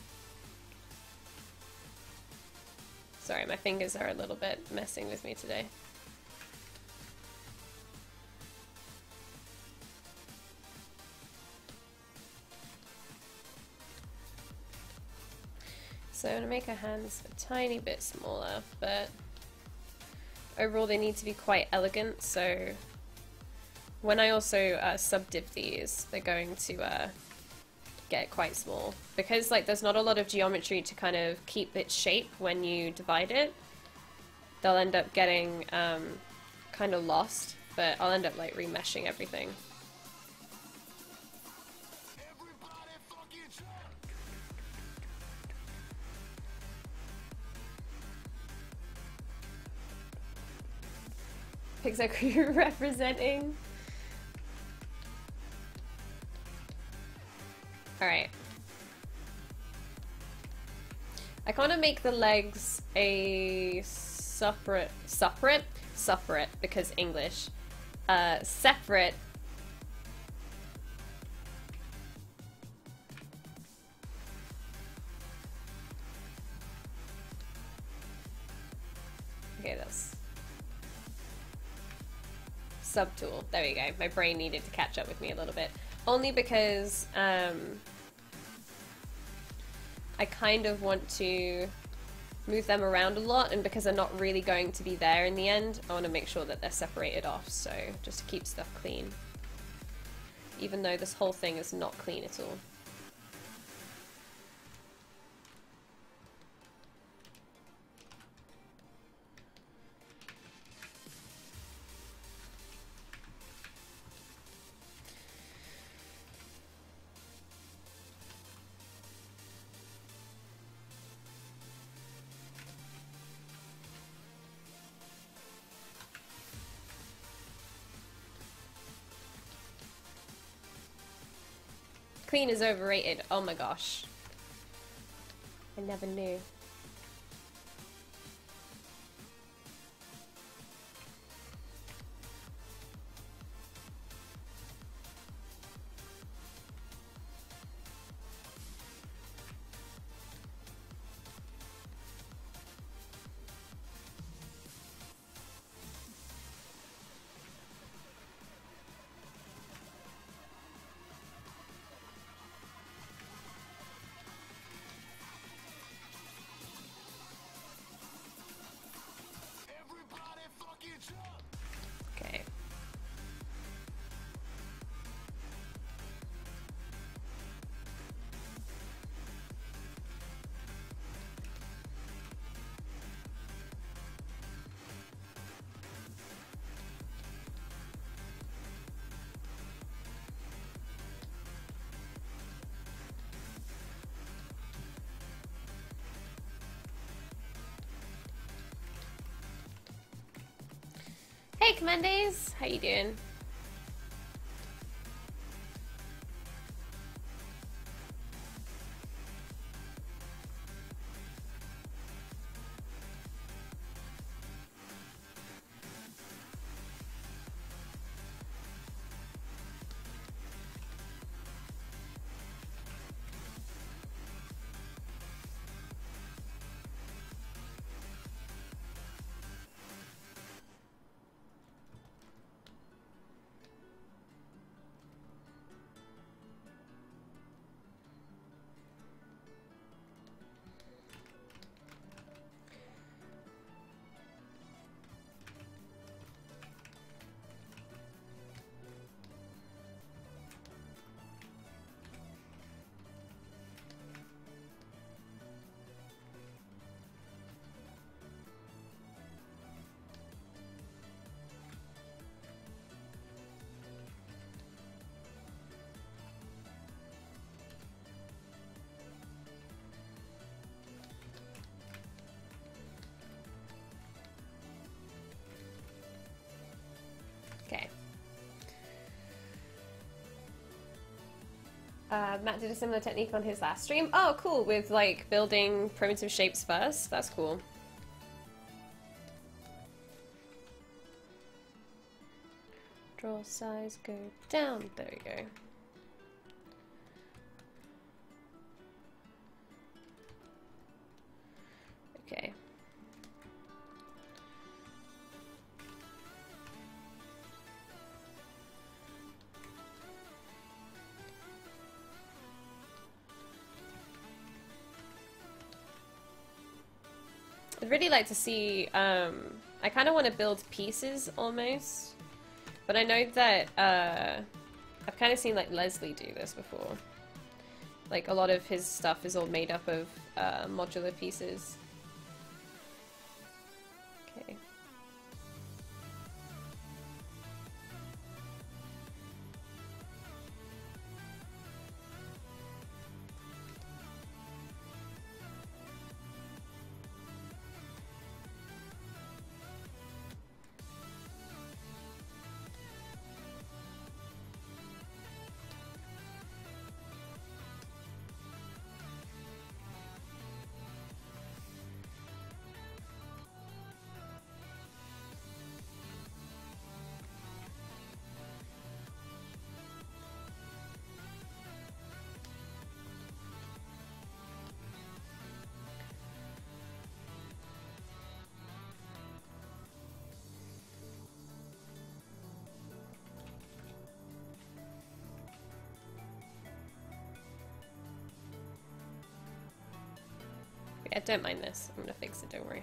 Speaker 1: Sorry, my fingers are a little bit messing with me today. So I'm going to make her hands a tiny bit smaller, but overall they need to be quite elegant, so when I also uh, sub-dip these, they're going to uh, get quite small. Because like there's not a lot of geometry to kind of keep its shape when you divide it, they'll end up getting um, kind of lost, but I'll end up like remeshing everything. Pixar crew representing. Alright. I kind of make the legs a separate, separate, separate because English, uh, separate. Okay, that's subtool. There we go. My brain needed to catch up with me a little bit. Only because um, I kind of want to move them around a lot, and because they're not really going to be there in the end, I want to make sure that they're separated off, so just to keep stuff clean. Even though this whole thing is not clean at all. Queen is overrated. Oh my gosh. I never knew. Okay. Hey, Commandes! How you doing? Okay. Uh, Matt did a similar technique on his last stream. Oh, cool, with like building primitive shapes first. That's cool. Draw size, go down. There we go. Okay. I'd really like to see, um, I kind of want to build pieces almost, but I know that, uh, I've kind of seen like Leslie do this before. Like a lot of his stuff is all made up of uh, modular pieces. Okay. Yeah, don't mind this. I'm gonna fix it, don't worry.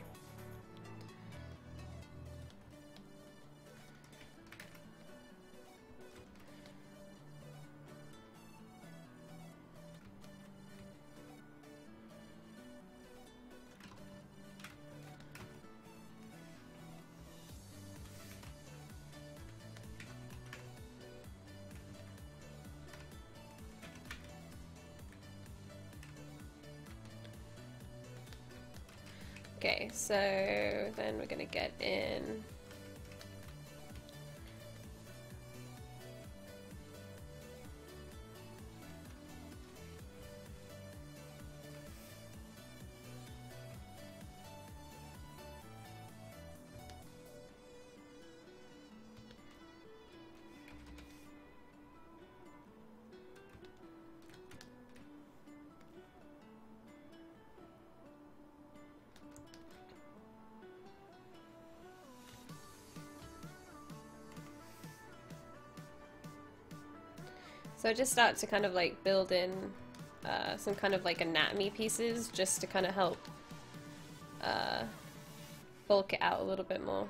Speaker 1: Okay, so then we're gonna get in So I just start to kind of like build in uh, some kind of like anatomy pieces just to kind of help uh, bulk it out a little bit more.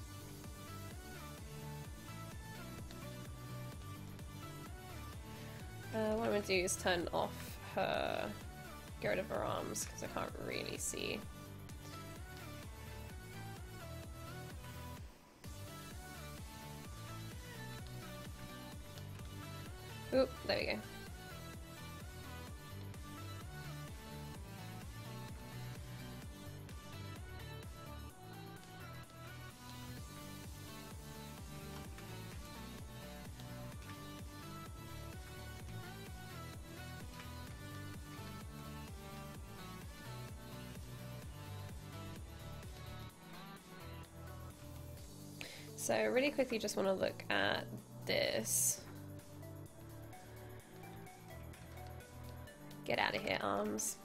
Speaker 1: Uh, what I'm going to do is turn off her, get rid of her arms because I can't really see. Oop, there we go. So really quickly just want to look at this. Get out of here, arms.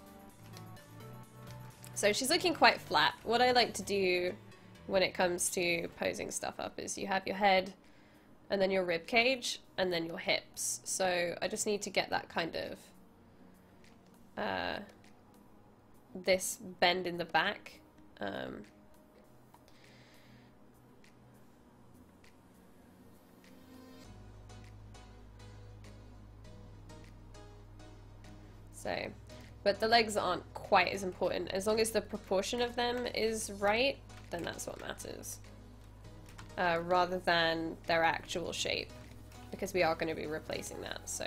Speaker 1: So she's looking quite flat. What I like to do when it comes to posing stuff up is you have your head and then your rib cage and then your hips. So I just need to get that kind of uh, this bend in the back. Um, So, but the legs aren't quite as important. As long as the proportion of them is right, then that's what matters. Uh, rather than their actual shape. Because we are going to be replacing that, so...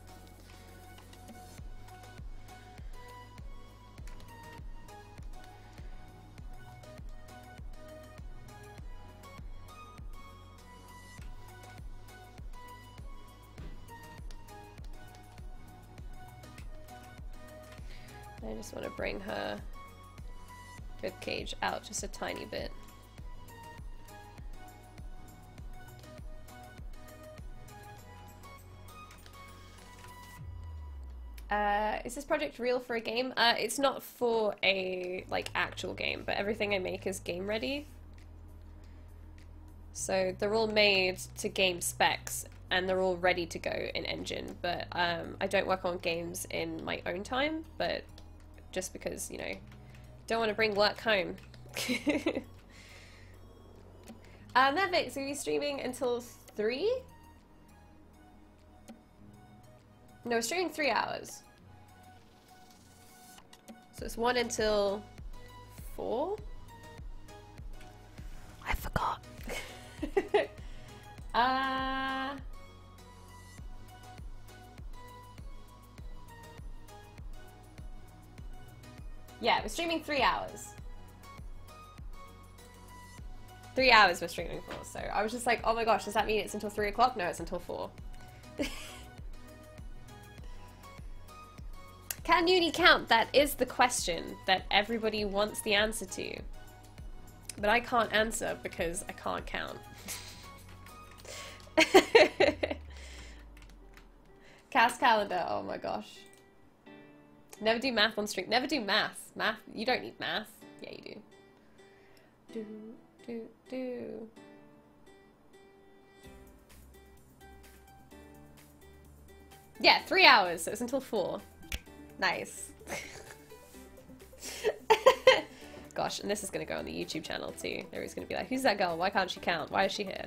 Speaker 1: I just want to bring her rib cage out just a tiny bit. Uh, is this project real for a game? Uh, it's not for a like actual game, but everything I make is game ready. So they're all made to game specs and they're all ready to go in engine, but um, I don't work on games in my own time, but just because, you know, don't want to bring work home. uh, Mavic, are you streaming until three? No, we're streaming three hours. So it's one until four? I forgot. uh... Yeah, we're streaming three hours. Three hours we're streaming for, so I was just like, oh my gosh, does that mean it's until three o'clock? No, it's until four. Can uni count? That is the question that everybody wants the answer to. But I can't answer because I can't count. Cast calendar, oh my gosh. Never do math on stream. Never do math. Math, you don't need math. Yeah, you do. Do, do, do. Yeah, three hours, so it's until four. Nice. Gosh, and this is going to go on the YouTube channel too. Everybody's going to be like, who's that girl? Why can't she count? Why is she here?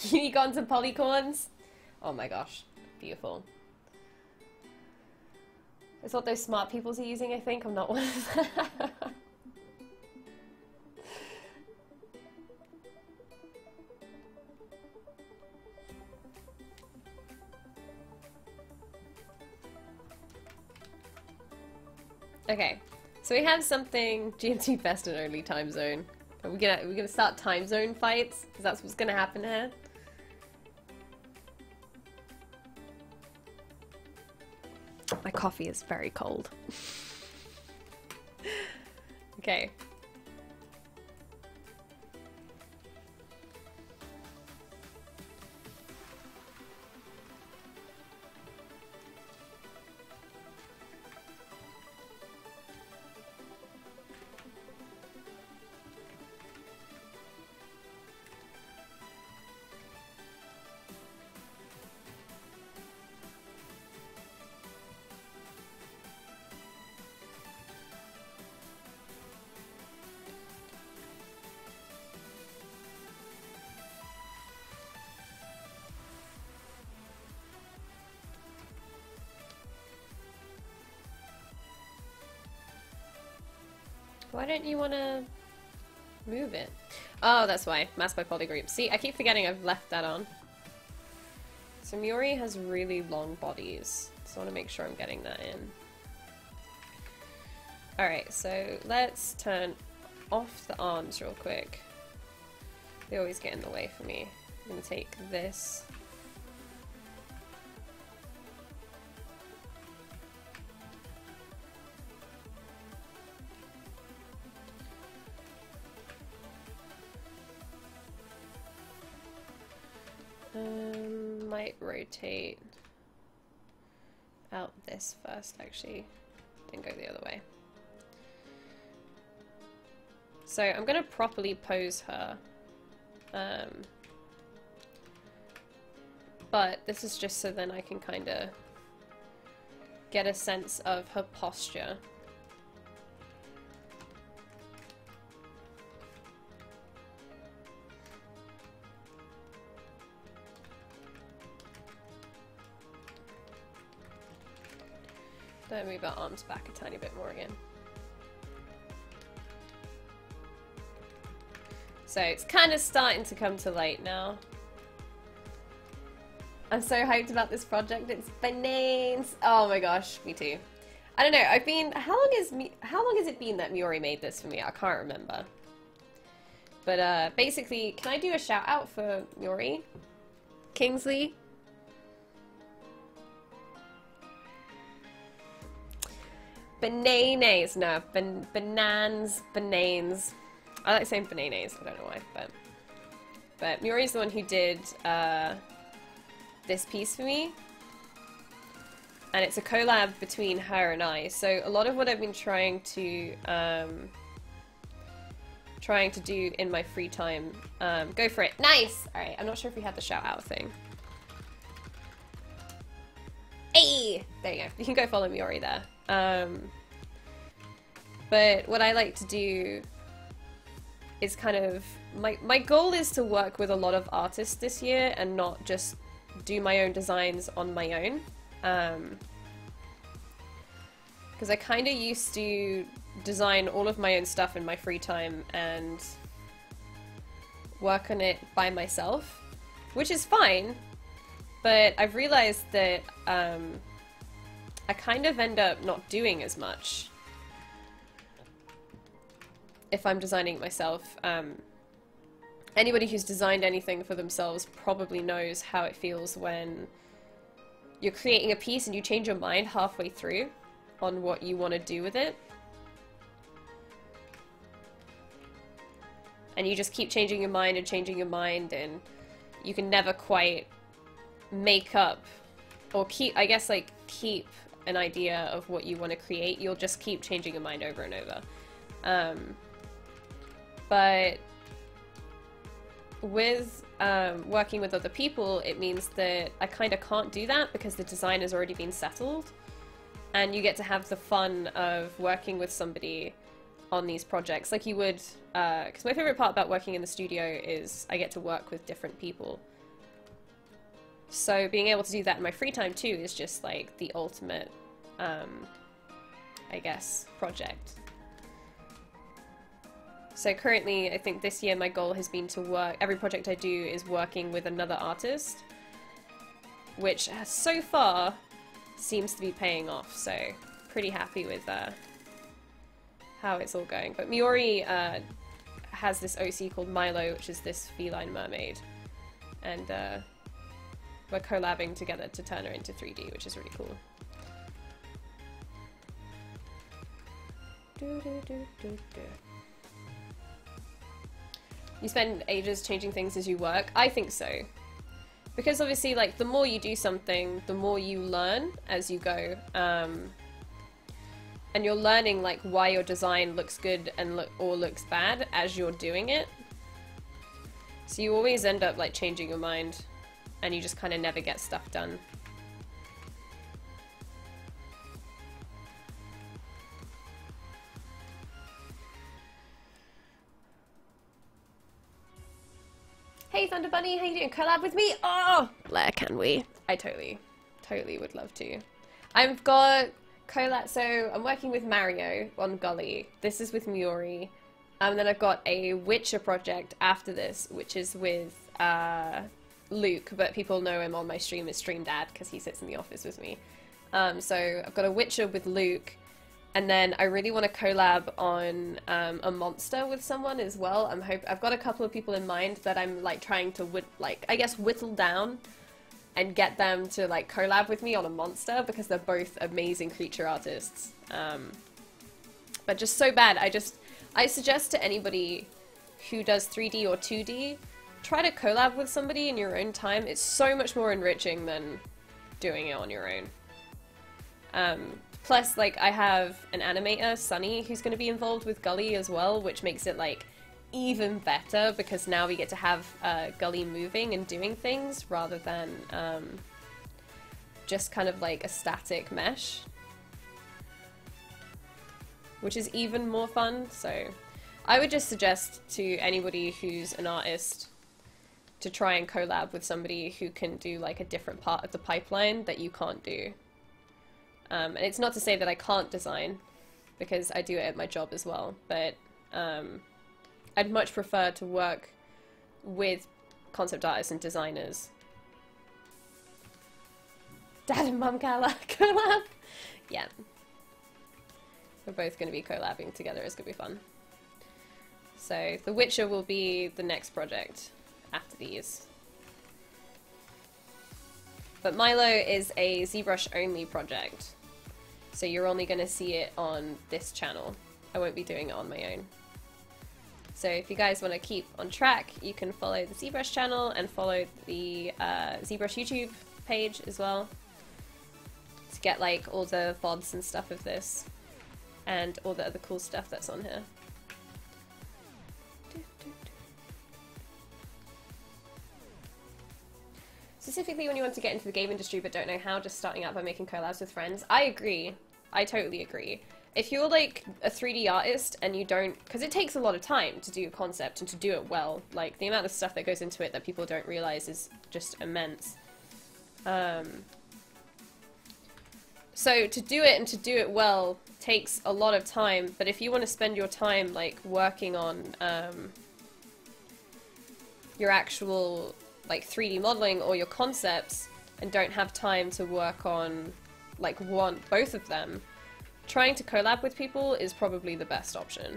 Speaker 1: Unicorns and polycorns. Oh my gosh, beautiful. It's what those smart peoples are using, I think. I'm not one of them. Okay, so we have something G M T best and only time zone. Are we gonna are we gonna start time zone fights? Because that's what's gonna happen here. My coffee is very cold. Okay. Why don't you want to move it? Oh, that's why. Masked by polygroup. See, I keep forgetting I've left that on. So Miori has really long bodies, so I want to make sure I'm getting that in. Alright, so let's turn off the arms real quick. They always get in the way for me. I'm going to take this. Um, might rotate out this first, actually. Didn't go the other way. So I'm going to properly pose her. Um, but this is just so then I can kind of get a sense of her posture. Then move our arms back a tiny bit more again. So it's kind of starting to come to light now. I'm so hyped about this project. It's bananas. Oh my gosh, me too. I don't know. I've been. How long is me? How long has it been that Miori made this for me? I can't remember. But uh, basically, can I do a shout out for Miori? Kingsley. Bananas. No, ban bananas, bananas. I like saying bananas. I don't know why, but but Miori's the one who did uh, this piece for me, and it's a collab between her and I. So a lot of what I've been trying to um, trying to do in my free time. Um, go for it. Nice. All right. I'm not sure if we had the shout out thing. Hey, there you go. You can go follow Miori there. Um, but what I like to do is kind of my my goal is to work with a lot of artists this year and not just do my own designs on my own, um, because I kind of used to design all of my own stuff in my free time and work on it by myself, which is fine, but I've realized that um, I kind of end up not doing as much if I'm designing it myself. Um, anybody who's designed anything for themselves probably knows how it feels when you're creating a piece and you change your mind halfway through on what you want to do with it. And you just keep changing your mind and changing your mind, and you can never quite make up or keep, I guess, like, keep an idea of what you want to create. You'll just keep changing your mind over and over. Um, but with um, working with other people, it means that I kind of can't do that because the design has already been settled, and you get to have the fun of working with somebody on these projects like you would, because uh, my favorite part about working in the studio is I get to work with different people. So being able to do that in my free time too is just like the ultimate, um, I guess, project. So currently, I think this year my goal has been to work, every project I do is working with another artist, which has, so far seems to be paying off, so pretty happy with uh, how it's all going. But Miori uh, has this O C called Milo, which is this feline mermaid, and uh, we're collabing together to turn her into three D, which is really cool. Do, do, do, do, do. You spend ages changing things as you work? I think so. Because obviously, like, the more you do something, the more you learn as you go. Um, and you're learning, like, why your design looks good and look or looks bad as you're doing it. So you always end up, like, changing your mind. And you just kind of never get stuff done. Hey Thunder Bunny, how you doing? Collab with me? Oh, Blair, can we? I totally, totally would love to. I've got collab, so I'm working with Mario on Gully. This is with Miori. And then I've got a Witcher project after this, which is with uh, Luke, but people know him on my stream as Stream Dad because he sits in the office with me. Um, so I've got a Witcher with Luke. And then I really want to collab on um, a monster with someone as well. I'm hope I've got a couple of people in mind that I'm like trying to whit like I guess whittle down and get them to like collab with me on a monster because they're both amazing creature artists. Um, but just so bad. I just I suggest to anybody who does three D or two D, try to collab with somebody in your own time. It's so much more enriching than doing it on your own. Um, Plus, like, I have an animator, Sunny, who's going to be involved with Gully as well, which makes it, like, even better, because now we get to have uh, Gully moving and doing things, rather than um, just kind of, like, a static mesh. Which is even more fun, so I would just suggest to anybody who's an artist to try and collab with somebody who can do, like, a different part of the pipeline that you can't do. Um, and it's not to say that I can't design, because I do it at my job as well, but um, I'd much prefer to work with concept artists and designers. Dad and Mum collab! Yeah. We're both going to be collabing together, it's going to be fun. So, The Witcher will be the next project after these. But Milo is a ZBrush only project, so you're only going to see it on this channel. I won't be doing it on my own. So if you guys want to keep on track, you can follow the ZBrush channel and follow the uh, ZBrush YouTube page as well to get like all the V O Ds and stuff of this and all the other cool stuff that's on here. Specifically when you want to get into the game industry but don't know how, just starting out by making collabs with friends. I agree. I totally agree. If you're like a three D artist and you don't, because it takes a lot of time to do a concept and to do it well, like the amount of stuff that goes into it that people don't realize is just immense. Um, so to do it and to do it well takes a lot of time, but if you want to spend your time like working on um, your actual like three D modeling or your concepts and don't have time to work on like one both of them, trying to collab with people is probably the best option.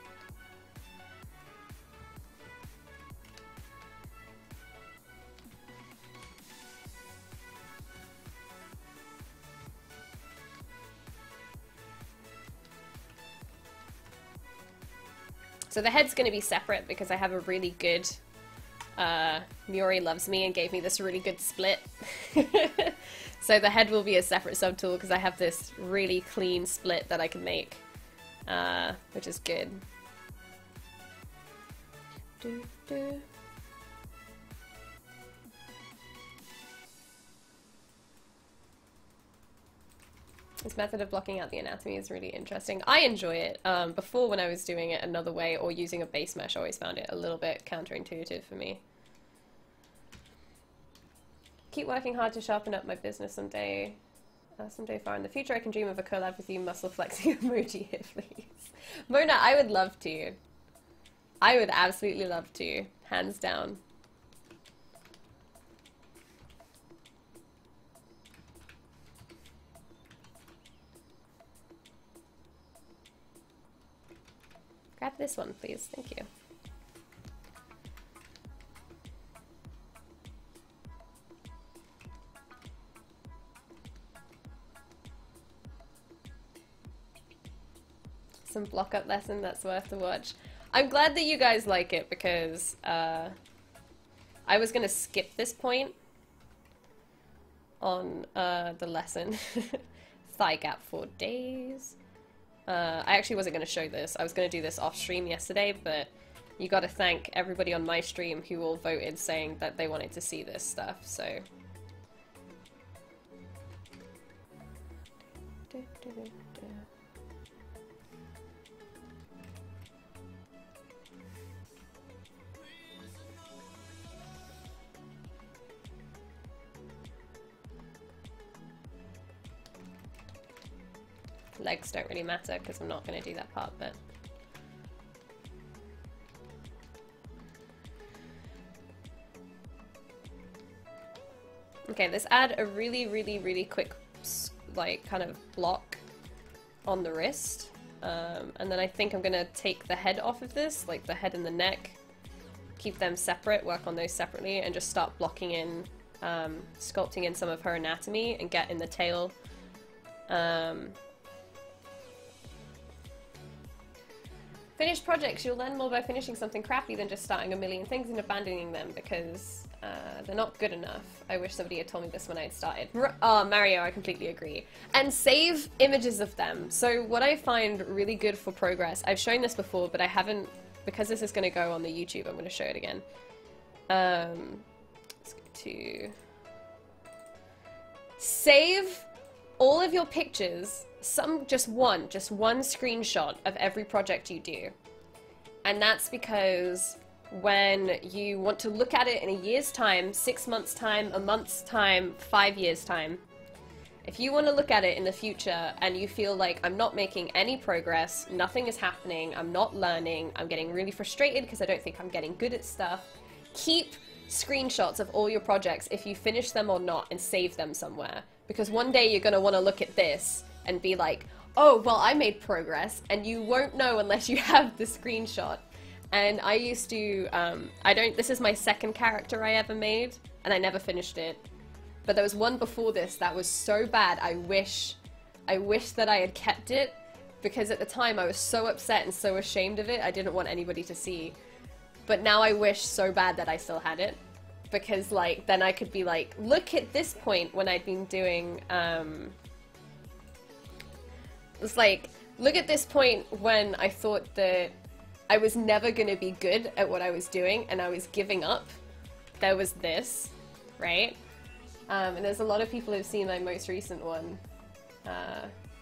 Speaker 1: So the head's going to be separate because I have a really good Uh, Miori loves me and gave me this really good split. So the head will be a separate subtool because I have this really clean split that I can make, uh, which is good. Do, do. This method of blocking out the anatomy is really interesting. I enjoy it. Um, before, when I was doing it another way or using a base mesh, I always found it a little bit counterintuitive for me. Keep working hard to sharpen up my business someday. Uh, someday far in the future, I can dream of a collab with you, muscle flexing emoji here, please. Mona, I would love to. I would absolutely love to. Hands down. Grab this one, please. Thank you. Some block up lesson that's worth to watch. I'm glad that you guys like it because uh, I was gonna skip this point on uh, the lesson. Thigh gap for days. Uh, I actually wasn't gonna show this. I was gonna do this off stream yesterday, but you gotta thank everybody on my stream who all voted saying that they wanted to see this stuff, so. Legs don't really matter because I'm not going to do that part, but okay, let's add a really really really quick like kind of block on the wrist, um, and then I think I'm gonna take the head off of this, like the head and the neck, keep them separate, work on those separately, and just start blocking in, um, sculpting in some of her anatomy and get in the tail. Um, Finish projects. You'll learn more by finishing something crappy than just starting a million things and abandoning them because uh, they're not good enough. I wish somebody had told me this when I had started. R oh, Mario, I completely agree. And save images of them. So what I find really good for progress, I've shown this before, but I haven't, because this is going to go on the YouTube, I'm going to show it again. Um, let's go to... Save all of your pictures, some, just one, just one screenshot of every project you do. And that's because when you want to look at it in a year's time, six months time, a month's time, five years time, if you want to look at it in the future and you feel like I'm not making any progress, nothing is happening, I'm not learning, I'm getting really frustrated because I don't think I'm getting good at stuff, keep screenshots of all your projects if you finish them or not and save them somewhere. Because one day you're going to want to look at this and be like, oh, well, I made progress, and you won't know unless you have the screenshot. And I used to, um, I don't, this is my second character I ever made, and I never finished it. But there was one before this that was so bad, I wish, I wish that I had kept it, because at the time I was so upset and so ashamed of it, I didn't want anybody to see. But now I wish so bad that I still had it. Because, like, then I could be like, look at this point when I'd been doing, um... It's like, look at this point when I thought that I was never gonna be good at what I was doing and I was giving up. There was this, right? Um, and there's a lot of people who've seen my most recent one. Uh,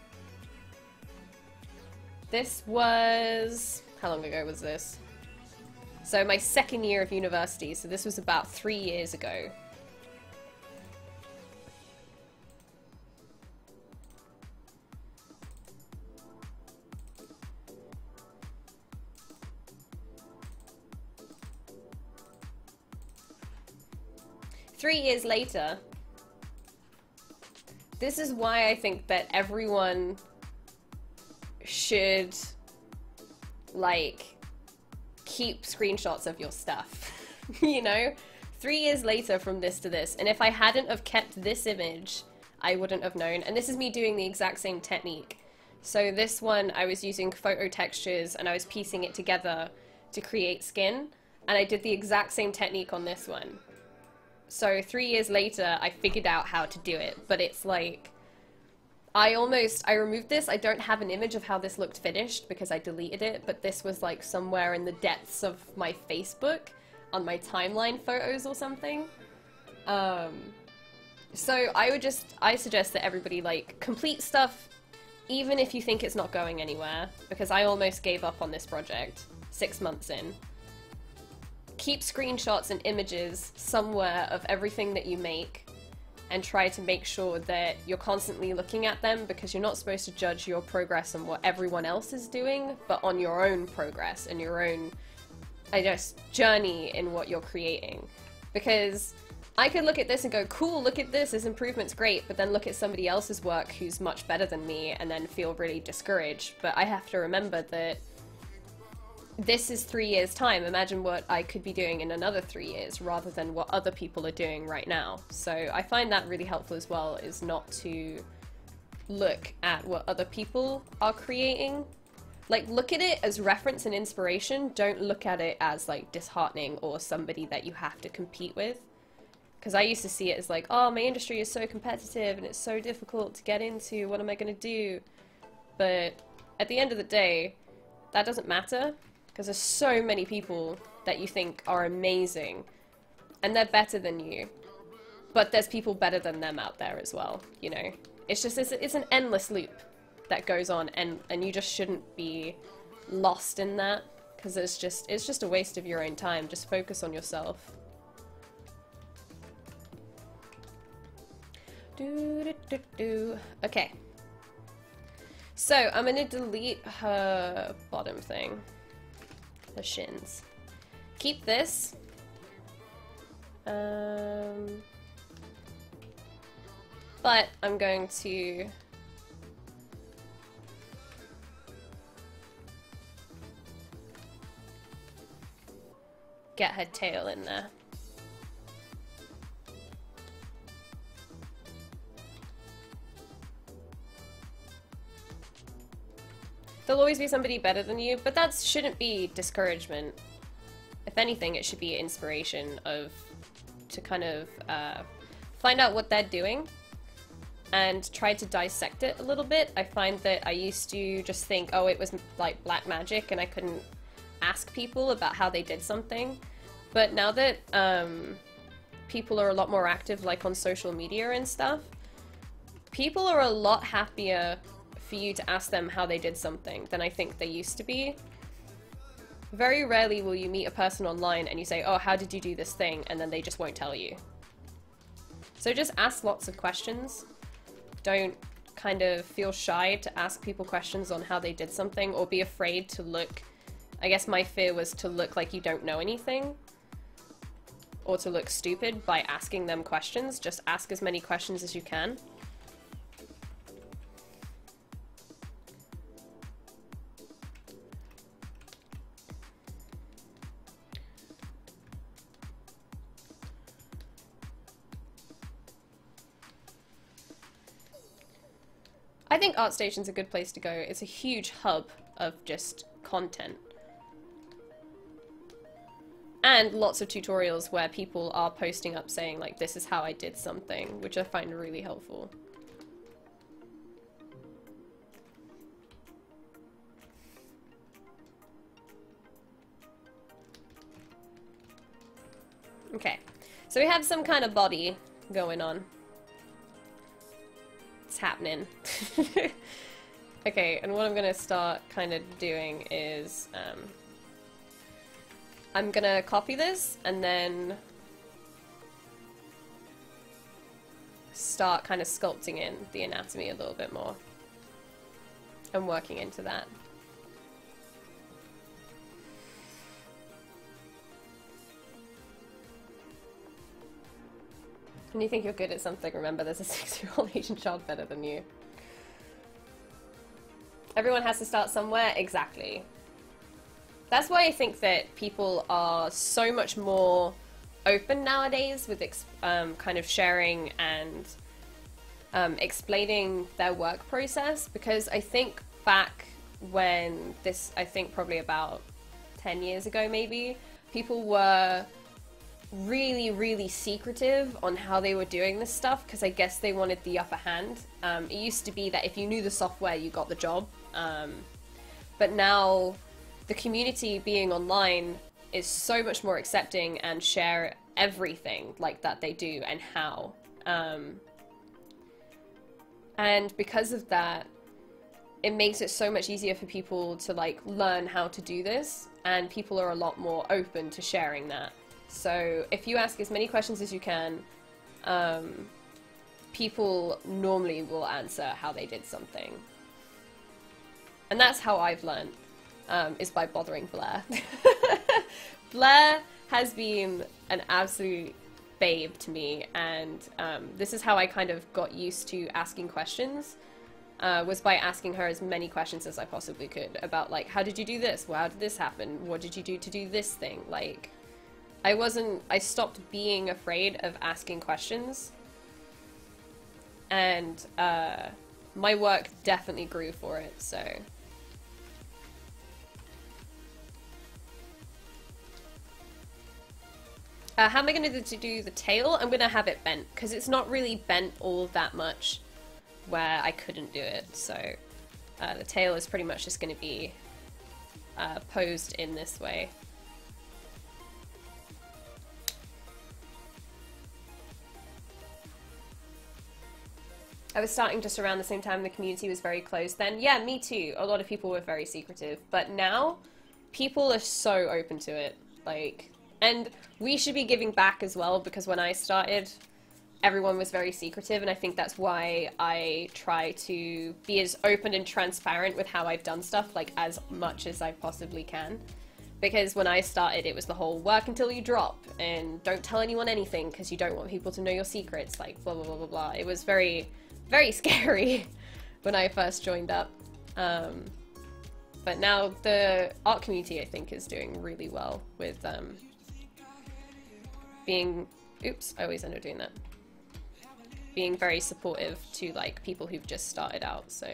Speaker 1: this was... How long ago was this? So my second year of university, so this was about three years ago. Three years later, this is why I think that everyone should, like, keep screenshots of your stuff, you know? Three years later from this to this, and if I hadn't have kept this image, I wouldn't have known. And this is me doing the exact same technique. So this one, I was using photo textures and I was piecing it together to create skin, and I did the exact same technique on this one. So three years later, I figured out how to do it, but it's like, I almost, I removed this, I don't have an image of how this looked finished because I deleted it, but this was like somewhere in the depths of my Facebook, on my timeline photos or something. Um, so I would just, I suggest that everybody like complete stuff, even if you think it's not going anywhere, because I almost gave up on this project six months in. Keep screenshots and images somewhere of everything that you make, and try to make sure that you're constantly looking at them, because you're not supposed to judge your progress on what everyone else is doing, but on your own progress and your own, I guess, journey in what you're creating. Because I could look at this and go, cool, look at this, this improvement's great, but then look at somebody else's work who's much better than me and then feel really discouraged. But I have to remember that this is three years' time. Imagine what I could be doing in another three years rather than what other people are doing right now. So I find that really helpful as well, is not to look at what other people are creating. Like, look at it as reference and inspiration. Don't look at it as, like, disheartening or somebody that you have to compete with. Because I used to see it as like, oh, my industry is so competitive and it's so difficult to get into. What am I going to do? But at the end of the day, that doesn't matter. Because there's so many people that you think are amazing, and they're better than you. But there's people better than them out there as well, you know? It's just, it's, it's an endless loop that goes on, and, and you just shouldn't be lost in that, because it's just, it's just a waste of your own time. Just focus on yourself. Do, do, do, do. Okay. So, I'm gonna delete her bottom thing. The shins. Keep this. Um, but I'm going to get her tail in there. There'll always be somebody better than you, but that shouldn't be discouragement. If anything, it should be inspiration of to kind of uh, find out what they're doing and try to dissect it a little bit. I find that I used to just think, oh, it was like black magic and I couldn't ask people about how they did something. But now that um, people are a lot more active, like on social media and stuff, people are a lot happier for you to ask them how they did something than I think they used to be. Very rarely will you meet a person online and you say, oh, how did you do this thing? And then they just won't tell you. So just ask lots of questions. Don't kind of feel shy to ask people questions on how they did something, or be afraid to look. I guess my fear was to look like you don't know anything, or to look stupid by asking them questions. Just ask as many questions as you can. I think ArtStation's a good place to go. It's a huge hub of just content. And lots of tutorials where people are posting up saying, like, this is how I did something, which I find really helpful. Okay, so we have some kind of body going on. It's happening. Okay, and what I'm gonna start kind of doing is um, I'm gonna copy this and then start kind of sculpting in the anatomy a little bit more and working into that. When you think you're good at something, remember there's a six-year-old Asian child better than you. Everyone has to start somewhere, exactly. That's why I think that people are so much more open nowadays with ex um, kind of sharing and um, explaining their work process, because I think back when this, I think probably about ten years ago maybe, people were really, really secretive on how they were doing this stuff, because I guess they wanted the upper hand. Um, it used to be that if you knew the software, you got the job. Um, but now, the community being online is so much more accepting and share everything like that they do and how. Um, and because of that, it makes it so much easier for people to like learn how to do this, and people are a lot more open to sharing that. So if you ask as many questions as you can, um, people normally will answer how they did something. And that's how I've learned, um, is by bothering Blair. Blair has been an absolute babe to me, and um, this is how I kind of got used to asking questions, uh, was by asking her as many questions as I possibly could about, like, how did you do this? Well, how did this happen? What did you do to do this thing? Like, I wasn't, I stopped being afraid of asking questions, and uh, my work definitely grew for it, so... Uh, how am I going to do the tail? I'm going to have it bent, because it's not really bent all that much where I couldn't do it. So uh, the tail is pretty much just going to be uh, posed in this way. I was starting just around the same time the community was very closed then. Yeah, me too. A lot of people were very secretive. But now, people are so open to it. Like... And we should be giving back as well, because when I started, everyone was very secretive, and I think that's why I try to be as open and transparent with how I've done stuff, like, as much as I possibly can. Because when I started, it was the whole work until you drop, and don't tell anyone anything, because you don't want people to know your secrets, like, blah, blah, blah, blah, blah. It was very, very scary when I first joined up. Um, but now the art community, I think, is doing really well with... Um, being, oops, I always end up doing that. Being very supportive to, like, people who've just started out, so.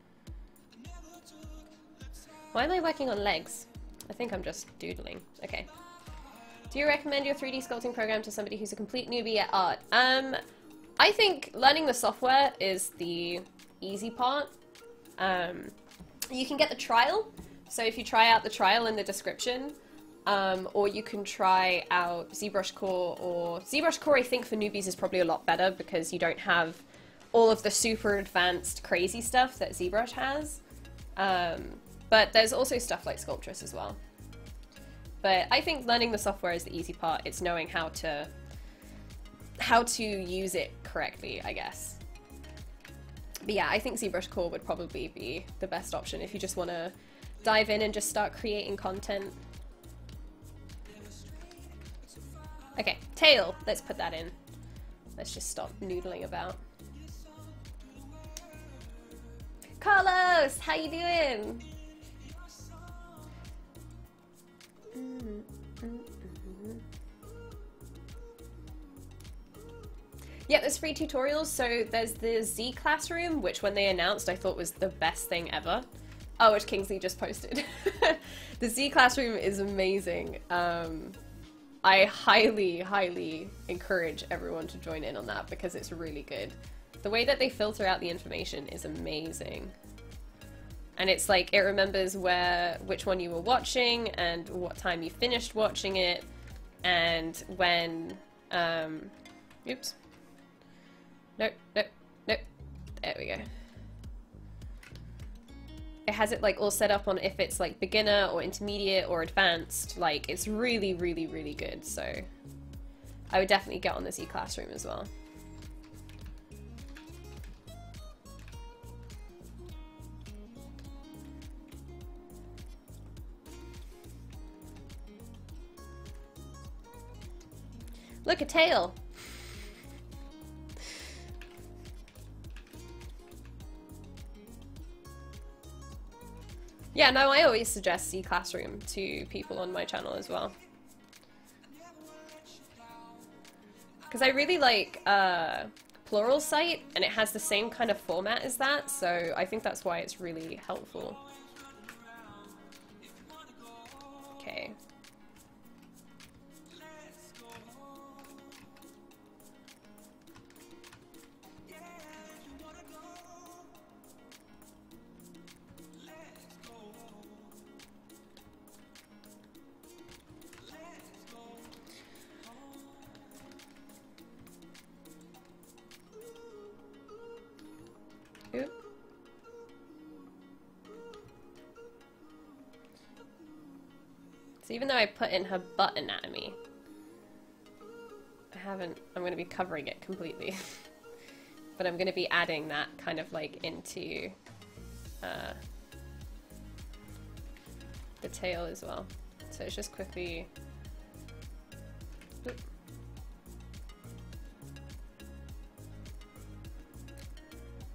Speaker 1: Why am I working on legs? I think I'm just doodling. Okay. Do you recommend your three D sculpting program to somebody who's a complete newbie at art? Um, I think learning the software is the easy part. Um, you can get the trial, so if you try out the trial in the description, Um, or you can try out ZBrush Core, or ZBrush Core I think for newbies is probably a lot better because you don't have all of the super advanced crazy stuff that ZBrush has. Um, but there's also stuff like Sculptris as well. But I think learning the software is the easy part. It's knowing how to how to use it correctly, I guess. But yeah, I think ZBrush Core would probably be the best option if you just want to dive in and just start creating content. Okay, tail. Let's put that in. Let's just stop noodling about. Carlos, how you doing? Mm, mm, mm. Yeah, there's free tutorials. So there's the Z Classroom, which when they announced, I thought was the best thing ever. Oh, which Kingsley just posted. The Z Classroom is amazing. Um, I highly, highly encourage everyone to join in on that because it's really good. The way that they filter out the information is amazing. And it's like, it remembers where, which one you were watching and what time you finished watching it and when, um, oops. Nope, nope, nope. There we go. It has it like all set up on if it's like beginner or intermediate or advanced. Like, it's really, really, really good. So I would definitely get on the Z Classroom as well. Look, a tail. Yeah, no, I always suggest Z Classroom to people on my channel as well. Because I really like uh, Pluralsight, and it has the same kind of format as that, so I think that's why it's really helpful. Okay. So even though I put in her butt anatomy, I haven't, I'm going to be covering it completely. but I'm going to be adding that kind of like into uh, the tail as well. So it's just quickly... Oop.